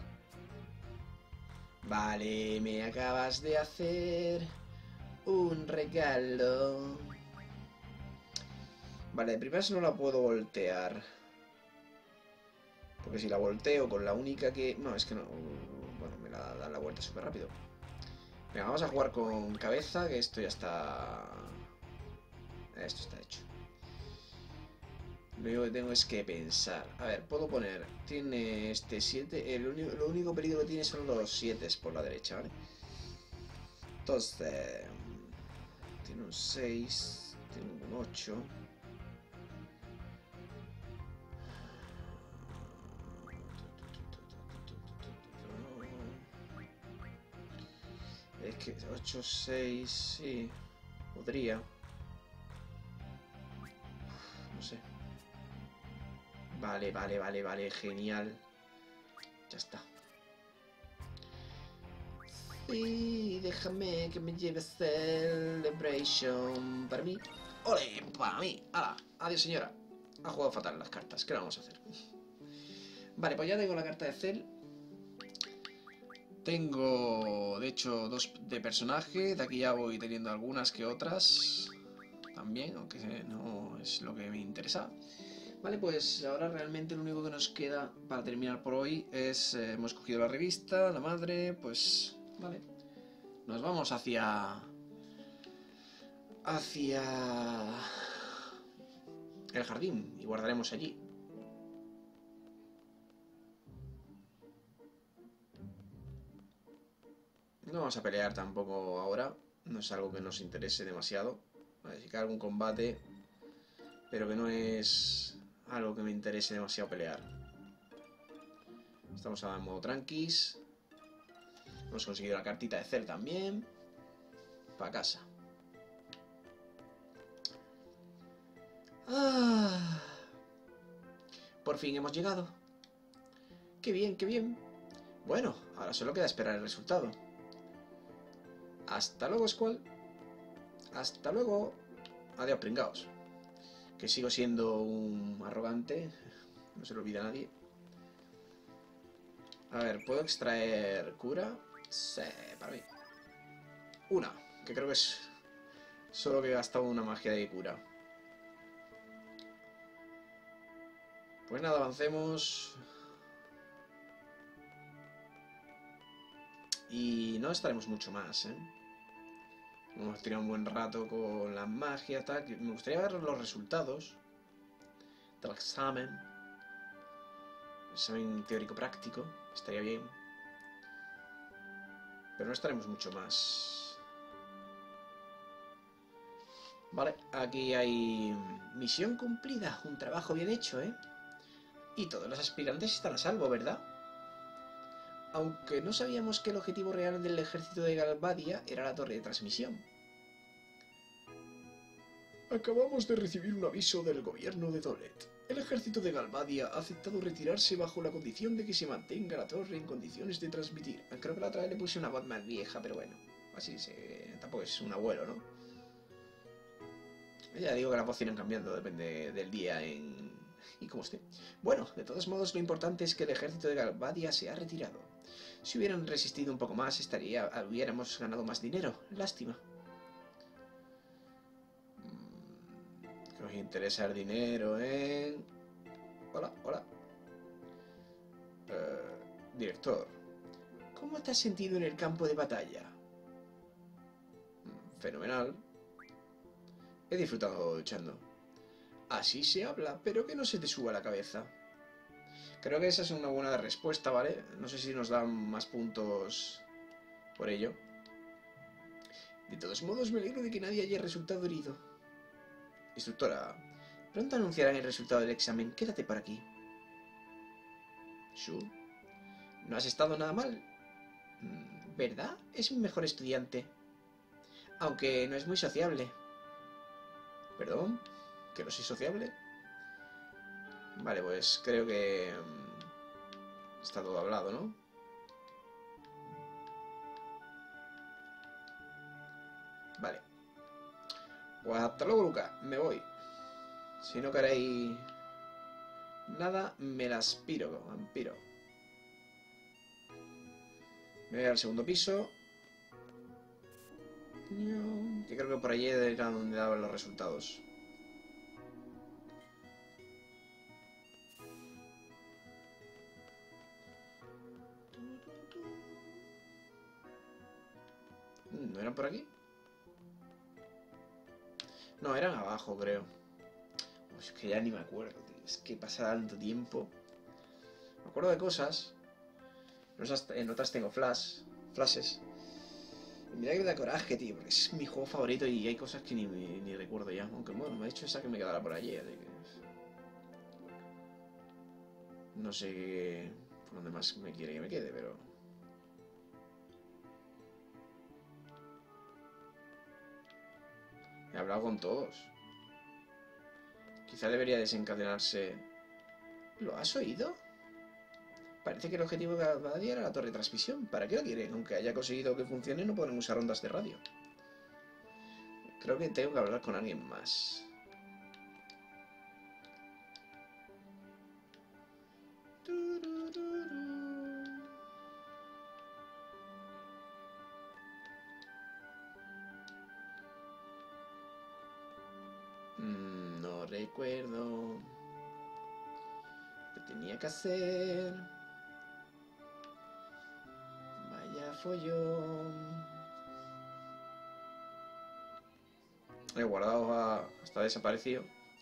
Vale, me acabas de hacer un regalo. Vale, de primeras no la puedo voltear. Porque si la volteo con la única que... No, es que no... Bueno, me la da la vuelta súper rápido. Venga, vamos a jugar con cabeza, que esto ya está... Esto está hecho. Lo único que tengo es que pensar. A ver, puedo poner... Tiene este siete... El único, lo único peligro que tiene son los siete por la derecha, ¿vale? Entonces... Tiene un seis... Tiene un ocho... Es que ocho, seis... Sí... Podría... No sé... Vale, vale, vale, vale, genial. Ya está. Sí, déjame que me lleve Celebration para mí. ¡Ole! Para mí. ¡Hala! Adiós, señora. Ha jugado fatal las cartas. ¿Qué le vamos a hacer? Vale, pues ya tengo la carta de Cell. Tengo, de hecho, dos de personaje. De aquí ya voy teniendo algunas que otras. También, aunque no es lo que me interesa. Vale, pues ahora realmente lo único que nos queda para terminar por hoy es... Eh, hemos cogido la revista, la madre, pues... Vale. Nos vamos hacia... hacia el jardín y guardaremos allí. No vamos a pelear tampoco ahora. No es algo que nos interese demasiado. Vale, sí que hay algún combate, pero que no es algo que me interese demasiado pelear. Estamos ahora en modo tranquis. Hemos conseguido la cartita de Cell también. Para casa. Ah, por fin hemos llegado. Qué bien, qué bien. Bueno, ahora solo queda esperar el resultado. Hasta luego, Squall. Hasta luego. Adiós, pringaos. Que sigo siendo un arrogante. No se lo olvida a nadie. A ver, ¿puedo extraer cura? Sí, para mí. Una, que creo que es solo que he gastado una magia de cura. Pues nada, avancemos. Y no estaremos mucho más, ¿eh? Hemos tirado un buen rato con la magia, tal. Me gustaría ver los resultados del examen. Examen teórico práctico. Estaría bien. Pero no estaremos mucho más. Vale, aquí hay misión cumplida. Un trabajo bien hecho, ¿eh? Y todos los aspirantes están a salvo, ¿verdad? Aunque no sabíamos que el objetivo real del ejército de Galbadia era la torre de transmisión. Acabamos de recibir un aviso del gobierno de Dolet. El ejército de Galbadia ha aceptado retirarse bajo la condición de que se mantenga la torre en condiciones de transmitir. Creo que la otra vez le puse una voz más vieja, pero bueno. Así se... tampoco es un abuelo, ¿no? Ya digo que las voces irán cambiando, depende del día en... y cómo esté. Bueno, de todos modos lo importante es que el ejército de Galbadia se ha retirado. Si hubieran resistido un poco más, estaría, hubiéramos ganado más dinero. Lástima. Que os interesa el dinero, ¿eh? Hola, hola. Uh, director. ¿Cómo te has sentido en el campo de batalla? Fenomenal. He disfrutado luchando. Así se habla, pero que no se te suba a la cabeza. Creo que esa es una buena respuesta, ¿vale? No sé si nos dan más puntos por ello. De todos modos, me alegro de que nadie haya resultado herido. Instructora, pronto anunciarán el resultado del examen. Quédate por aquí. Shu, ¿no has estado nada mal? ¿Verdad? Es mi mejor estudiante. Aunque no es muy sociable. ¿Perdón? ¿Que no soy sociable? Vale, pues creo que... está todo hablado, ¿no? Vale. Pues hasta luego, Luca. Me voy. Si no queréis nada, me las piro, vampiro. Me voy al segundo piso. Que creo que por allí era donde daban los resultados. ¿No eran por aquí? No, eran abajo, creo. Pues es que ya ni me acuerdo, tío. Es que pasa tanto tiempo. Me acuerdo de cosas. En otras tengo flash, flashes. Y mira que me da coraje, tío, porque es mi juego favorito y hay cosas que ni, ni, ni recuerdo ya. Aunque bueno, me ha dicho esa que me quedará por allí, así que... no sé por dónde más me quiere que me quede, pero... he hablado con todos. Quizá debería desencadenarse... ¿Lo has oído? Parece que el objetivo de Galbadia era la torre de transmisión. ¿Para qué lo quieren? Aunque haya conseguido que funcione, no pueden usar ondas de radio. Creo que tengo que hablar con alguien más. Mm, no recuerdo qué tenía que hacer. Vaya follón. He guardado a... Está desaparecido.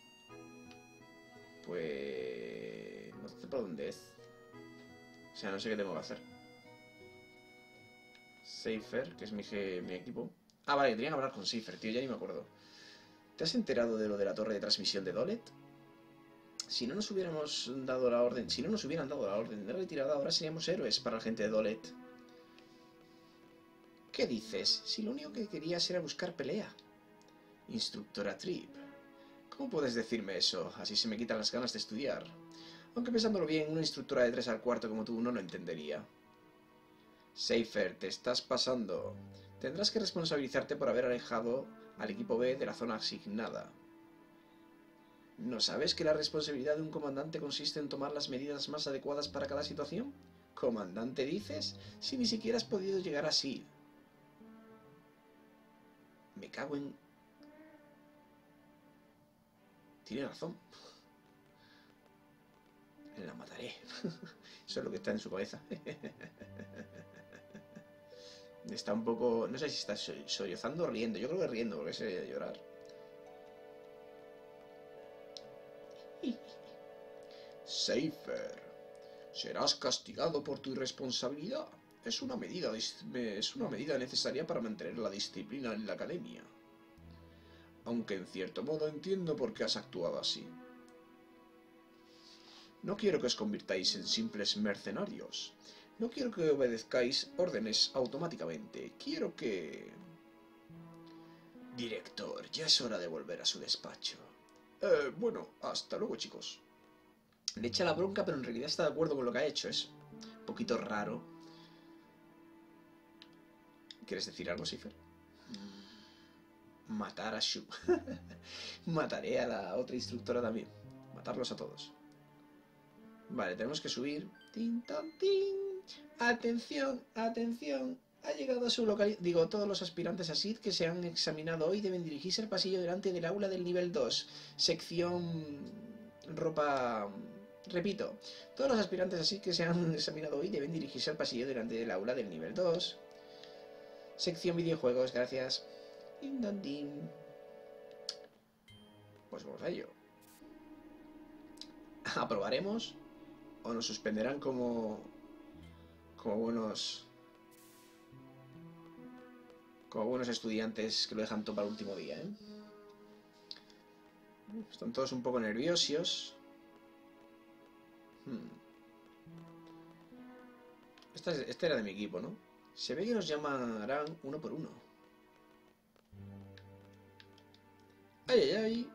Pues... No sé por dónde es. O sea, no sé qué tengo que hacer. Seifer, que es mi, mi equipo. Ah, vale, tenía que hablar con Seifer, tío, ya ni me acuerdo. ¿Te has enterado de lo de la torre de transmisión de Dolet? Si no nos hubiéramos dado la orden, si no nos hubieran dado la orden de retirada, ahora seríamos héroes para la gente de Dolet. ¿Qué dices? Si lo único que querías era buscar pelea. Instructora Tripp. ¿Cómo puedes decirme eso? Así se me quitan las ganas de estudiar. Aunque pensándolo bien, una instructora de tres al cuarto como tú no lo entendería. Seifer, te estás pasando. Tendrás que responsabilizarte por haber alejado al equipo B de la zona asignada. ¿No sabes que la responsabilidad de un comandante consiste en tomar las medidas más adecuadas para cada situación? ¿Comandante dices? Si ni siquiera has podido llegar así. Me cago en... Tiene razón. La mataré. Eso es lo que está en su cabeza. Está un poco... No sé si está sollozando o riendo. Yo creo que riendo, porque se llorar. Seifer, serás castigado por tu irresponsabilidad. Es una medida, es una medida necesaria para mantener la disciplina en la academia. Aunque en cierto modo entiendo por qué has actuado así. No quiero que os convirtáis en simples mercenarios. No quiero que obedezcáis órdenes automáticamente. Quiero que... Director, ya es hora de volver a su despacho. Eh, bueno, hasta luego, chicos. Le echa la bronca, pero en realidad está de acuerdo con lo que ha hecho. Es un poquito raro. ¿Quieres decir algo, Seifer? Matar a Shu. Mataré a la otra instructora también. Matarlos a todos. Vale, tenemos que subir. Tin, tan, tin. Atención, atención. Ha llegado a su localidad. Digo, todos los aspirantes a S I D que se han examinado hoy deben dirigirse al pasillo delante del aula del nivel dos. Sección... ropa... Repito, todos los aspirantes a S I D que se han examinado hoy deben dirigirse al pasillo delante del aula del nivel dos. Sección videojuegos, gracias. Pues vamos a ello. ¿Aprobaremos? ¿O nos suspenderán como... como buenos... como buenos estudiantes que lo dejan todo para el último día, ¿eh? Están todos un poco nerviosos. Hmm. Esta es, este era de mi equipo, ¿no? Se ve que nos llamarán uno por uno. ¡Ay, ay, ay!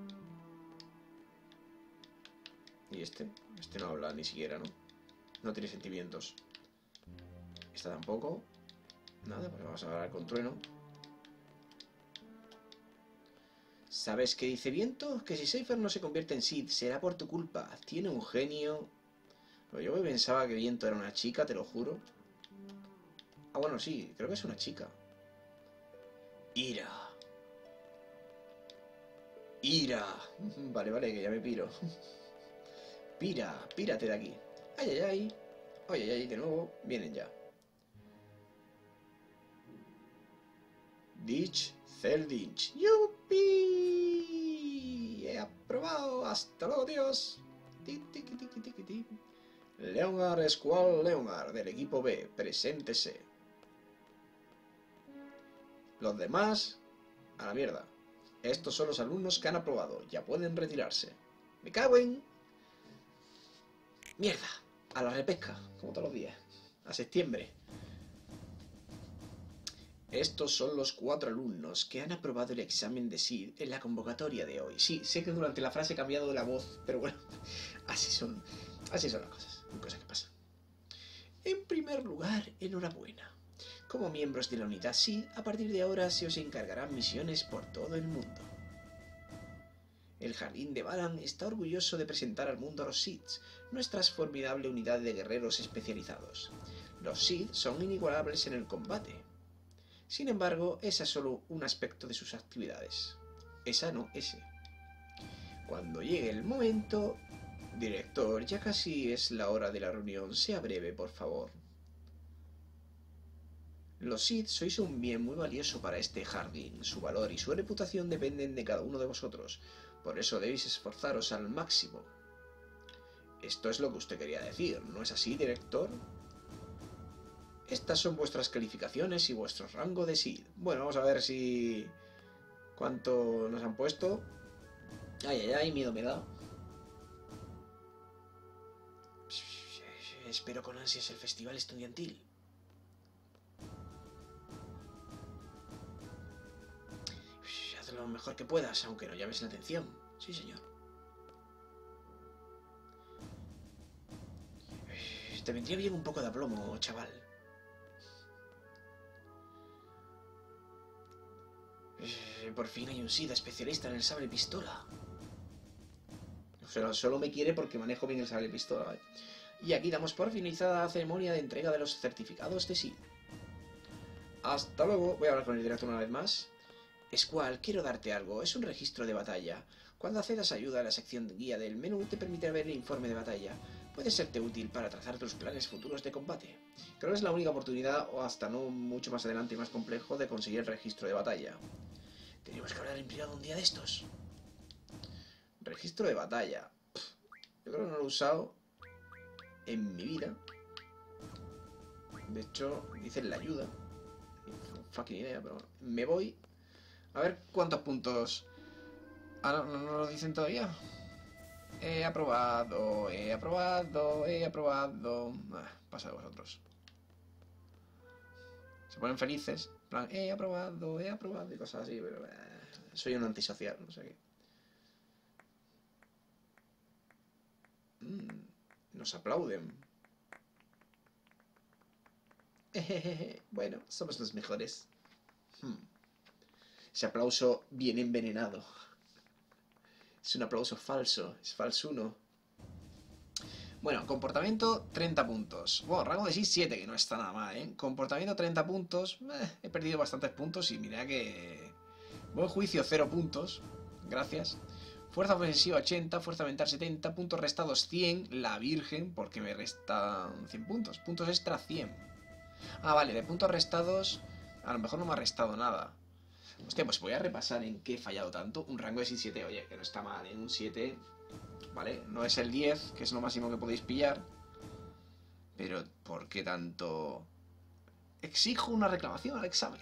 Y este, este no habla ni siquiera, ¿no? No tiene sentimientos. Esta tampoco. Nada, pues vamos a hablar con Trueno. ¿Sabes qué dice Viento? Que si Seifer no se convierte en S I D, será por tu culpa. Tiene un genio. Pero yo pensaba que Viento era una chica, te lo juro. Ah, bueno, sí, creo que es una chica. Ira. Ira. Vale, vale, que ya me piro. Pira, pírate de aquí. Ay, ay, ay. Ay, ay, ay, de nuevo. Vienen ya. Ditch, Zeldinch. ¡Yupi! He aprobado. Hasta luego, tíos. Leonard Squall Leonard, del equipo B. Preséntese. Los demás, a la mierda. Estos son los alumnos que han aprobado. Ya pueden retirarse. ¡Me cago en! ¡Mierda! A la repesca, como todos los días. A septiembre. Estos son los cuatro alumnos que han aprobado el examen de S I D en la convocatoria de hoy. Sí, sé que durante la frase he cambiado la voz, pero bueno, así son, así son las cosas, cosas que pasan. En primer lugar, enhorabuena. Como miembros de la unidad S I D, a partir de ahora se os encargarán misiones por todo el mundo. El Jardín de Balan está orgulloso de presentar al mundo a los S I Ds, nuestra formidable unidad de guerreros especializados. Los S I D son inigualables en el combate. Sin embargo, ese es solo un aspecto de sus actividades. Esa no, ese. Cuando llegue el momento... Director, ya casi es la hora de la reunión. Sea breve, por favor. Los Sith sois un bien muy valioso para este jardín. Su valor y su reputación dependen de cada uno de vosotros. Por eso debéis esforzaros al máximo. Esto es lo que usted quería decir, ¿no es así, director? Estas son vuestras calificaciones y vuestro rango de Sith. Bueno, vamos a ver si... ¿Cuánto nos han puesto? Ay, ay, ay, miedo me da. Espero con ansias el festival estudiantil. Haz lo mejor que puedas, aunque no llames la atención. Sí, señor. Te vendría bien un poco de aplomo, chaval. Por fin hay un Sith especialista en el sable pistola. O sea, solo me quiere porque manejo bien el sable pistola, ¿eh? Y aquí damos por finalizada la ceremonia de entrega de los certificados de Sith. Hasta luego. Voy a hablar con el director una vez más. Squall, quiero darte algo. Es un registro de batalla. Cuando accedas a ayuda a la sección de guía del menú, te permite ver el informe de batalla. Puede serte útil para trazar tus planes futuros de combate. Creo que es la única oportunidad, o hasta no mucho más adelante y más complejo, de conseguir el registro de batalla. Tenemos que hablar en privado un día de estos. Registro de batalla. Yo creo que no lo he usado en mi vida. De hecho, dice la ayuda. Fucking idea, pero bueno. Me voy. A ver cuántos puntos. Ah, no, no, no lo dicen todavía. He aprobado, he aprobado, he aprobado. Ah, pasa de vosotros. Se ponen felices. En plan, he aprobado, he aprobado y cosas así, pero eh, soy un antisocial, no sé qué. Mm, nos aplauden. Bueno, somos los mejores. Hmm. Ese aplauso bien envenenado. Es un aplauso falso, es falsuno. Bueno, comportamiento treinta puntos. Bueno, rango de Sith siete, que no está nada mal, ¿eh? Comportamiento treinta puntos. Eh, he perdido bastantes puntos y mira que... Buen juicio cero puntos. Gracias. Fuerza ofensiva ochenta, fuerza mental setenta, puntos restados cien. La virgen, porque me restan cien puntos. Puntos extra cien. Ah, vale, de puntos restados... A lo mejor no me ha restado nada. Hostia, pues voy a repasar en qué he fallado tanto. Un rango de Sith siete, oye, que no está mal, en ¿eh? Un siete... ¿Vale? No es el diez, que es lo máximo que podéis pillar. Pero, ¿por qué tanto...? Exijo una reclamación al examen.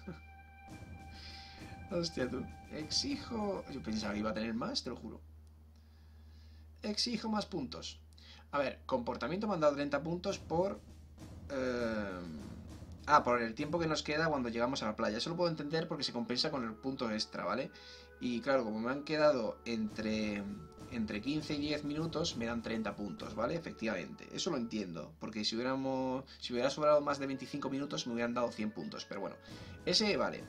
Hostia, tú. Exijo... Yo pensaba que iba a tener más, te lo juro. Exijo más puntos. A ver, comportamiento me han dado treinta puntos por... Eh... Ah, por el tiempo que nos queda cuando llegamos a la playa. Eso lo puedo entender porque se compensa con el punto extra, ¿vale? Y claro, como me han quedado entre... entre quince y diez minutos, me dan treinta puntos, ¿vale? Efectivamente. Eso lo entiendo. Porque si hubiéramos... Si hubiera sobrado más de veinticinco minutos, me hubieran dado cien puntos. Pero bueno. Ese, vale.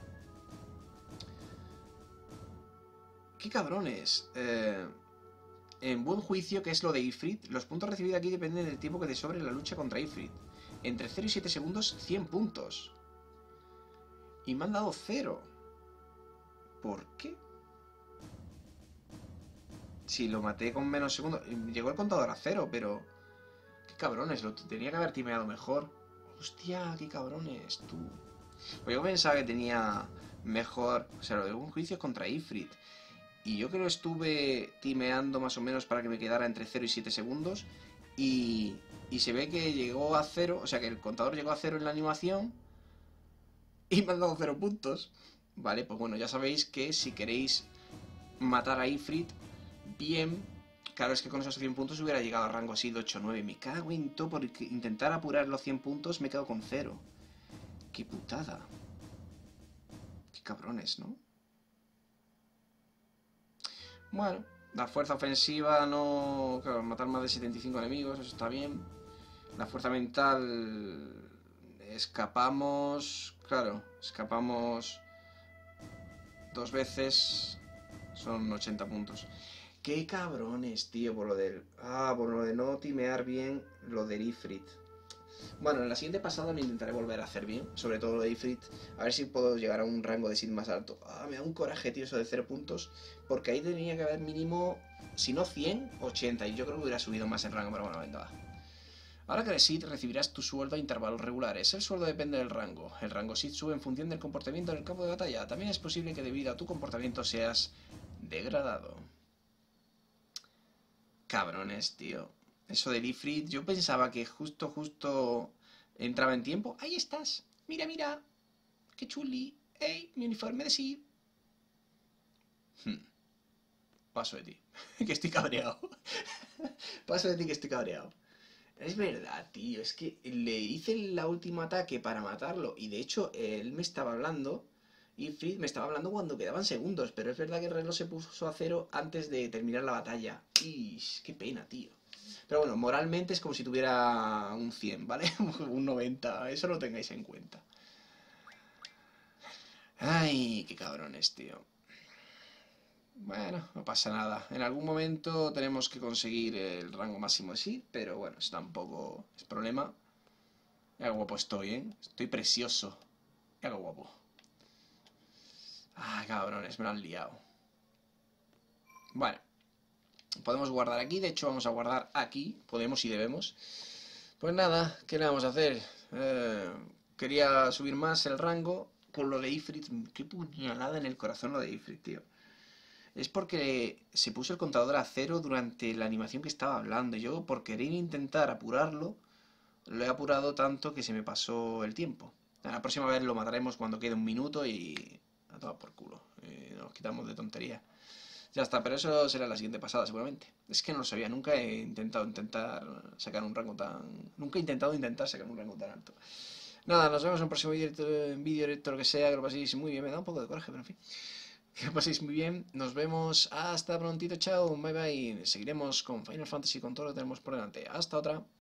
¡Qué cabrones! Eh... En buen juicio, que es lo de Ifrit, los puntos recibidos aquí dependen del tiempo que te sobre en la lucha contra Ifrit. Entre cero y siete segundos, cien puntos. Y me han dado cero. ¿Por qué? Si lo maté con menos segundos... Llegó el contador a cero, pero... ¡Qué cabrones! Lo tenía que haber timeado mejor. ¡Hostia! ¡Qué cabrones! Tú. Pues yo pensaba que tenía mejor... O sea, lo de un juicio contra Ifrit. Y yo que lo estuve timeando más o menos para que me quedara entre cero y siete segundos. Y... Y se ve que llegó a cero, o sea que el contador llegó a cero en la animación y me han dado cero puntos. Vale, pues bueno, ya sabéis que si queréis matar a Ifrit, bien, claro, es que con esos cien puntos hubiera llegado a rango así de ocho nueve. Me cago en todo, por intentar apurar los cien puntos me quedo con cero. Qué putada. Qué cabrones, ¿no? Bueno, la fuerza ofensiva no... Claro, matar más de setenta y cinco enemigos, eso está bien. La fuerza mental... Escapamos... Claro, escapamos... Dos veces... Son ochenta puntos. ¡Qué cabrones, tío! Por lo del... Ah, por lo de no timear bien lo del Ifrit. Bueno, en la siguiente pasada me intentaré volver a hacer bien. Sobre todo lo de Ifrit. A ver si puedo llegar a un rango de Sith más alto. Ah, me da un coraje, tío, eso de cero puntos. Porque ahí tenía que haber mínimo... Si no cien, ochenta. Y yo creo que hubiera subido más en rango. Pero bueno, venga, va. Ahora que eres Sith recibirás tu sueldo a intervalos regulares. El sueldo depende del rango. El rango Sith sube en función del comportamiento en el campo de batalla. También es posible que debido a tu comportamiento seas degradado. Cabrones, tío. Eso del Ifrit, yo pensaba que justo, justo entraba en tiempo. ¡Ahí estás! ¡Mira, mira! ¡Qué chuli! ¡Ey! Mi uniforme de Sith. Hmm. Paso de ti. Que estoy cabreado. Paso de ti que estoy cabreado. Es verdad, tío. Es que le hice el último ataque para matarlo. Y de hecho, él me estaba hablando. Ifrit me estaba hablando cuando quedaban segundos. Pero es verdad que el reloj se puso a cero antes de terminar la batalla. ¡Ish! ¡Qué pena, tío! Pero bueno, moralmente es como si tuviera un cien, ¿vale? Un noventa. Eso lo tengáis en cuenta. Ay, qué cabrones, tío. Bueno, no pasa nada. En algún momento tenemos que conseguir el rango máximo de Sith, pero bueno, eso tampoco es problema. Mira qué guapo estoy, ¿eh? Estoy precioso. Mira qué guapo. Ah, cabrones, me lo han liado. Bueno, podemos guardar aquí. De hecho, vamos a guardar aquí. Podemos y debemos. Pues nada, ¿qué le vamos a hacer? Eh, quería subir más el rango con lo de Ifrit. Qué puñalada en el corazón lo de Ifrit, tío. Es porque se puso el contador a cero durante la animación que estaba hablando. Yo, por querer intentar apurarlo, lo he apurado tanto que se me pasó el tiempo. La próxima vez lo mataremos cuando quede un minuto y... a tomar por culo. Y nos quitamos de tontería. Ya está, pero eso será la siguiente pasada seguramente. Es que no lo sabía, nunca he intentado intentar sacar un rango tan... Nunca he intentado intentar sacar un rango tan alto. Nada, nos vemos en un próximo vídeo directo, lo que sea, que lo paséis muy bien. Me da un poco de coraje, pero en fin. Que lo paséis muy bien, nos vemos, hasta prontito, chao, bye bye. Seguiremos con Final Fantasy, con todo lo que tenemos por delante. Hasta otra.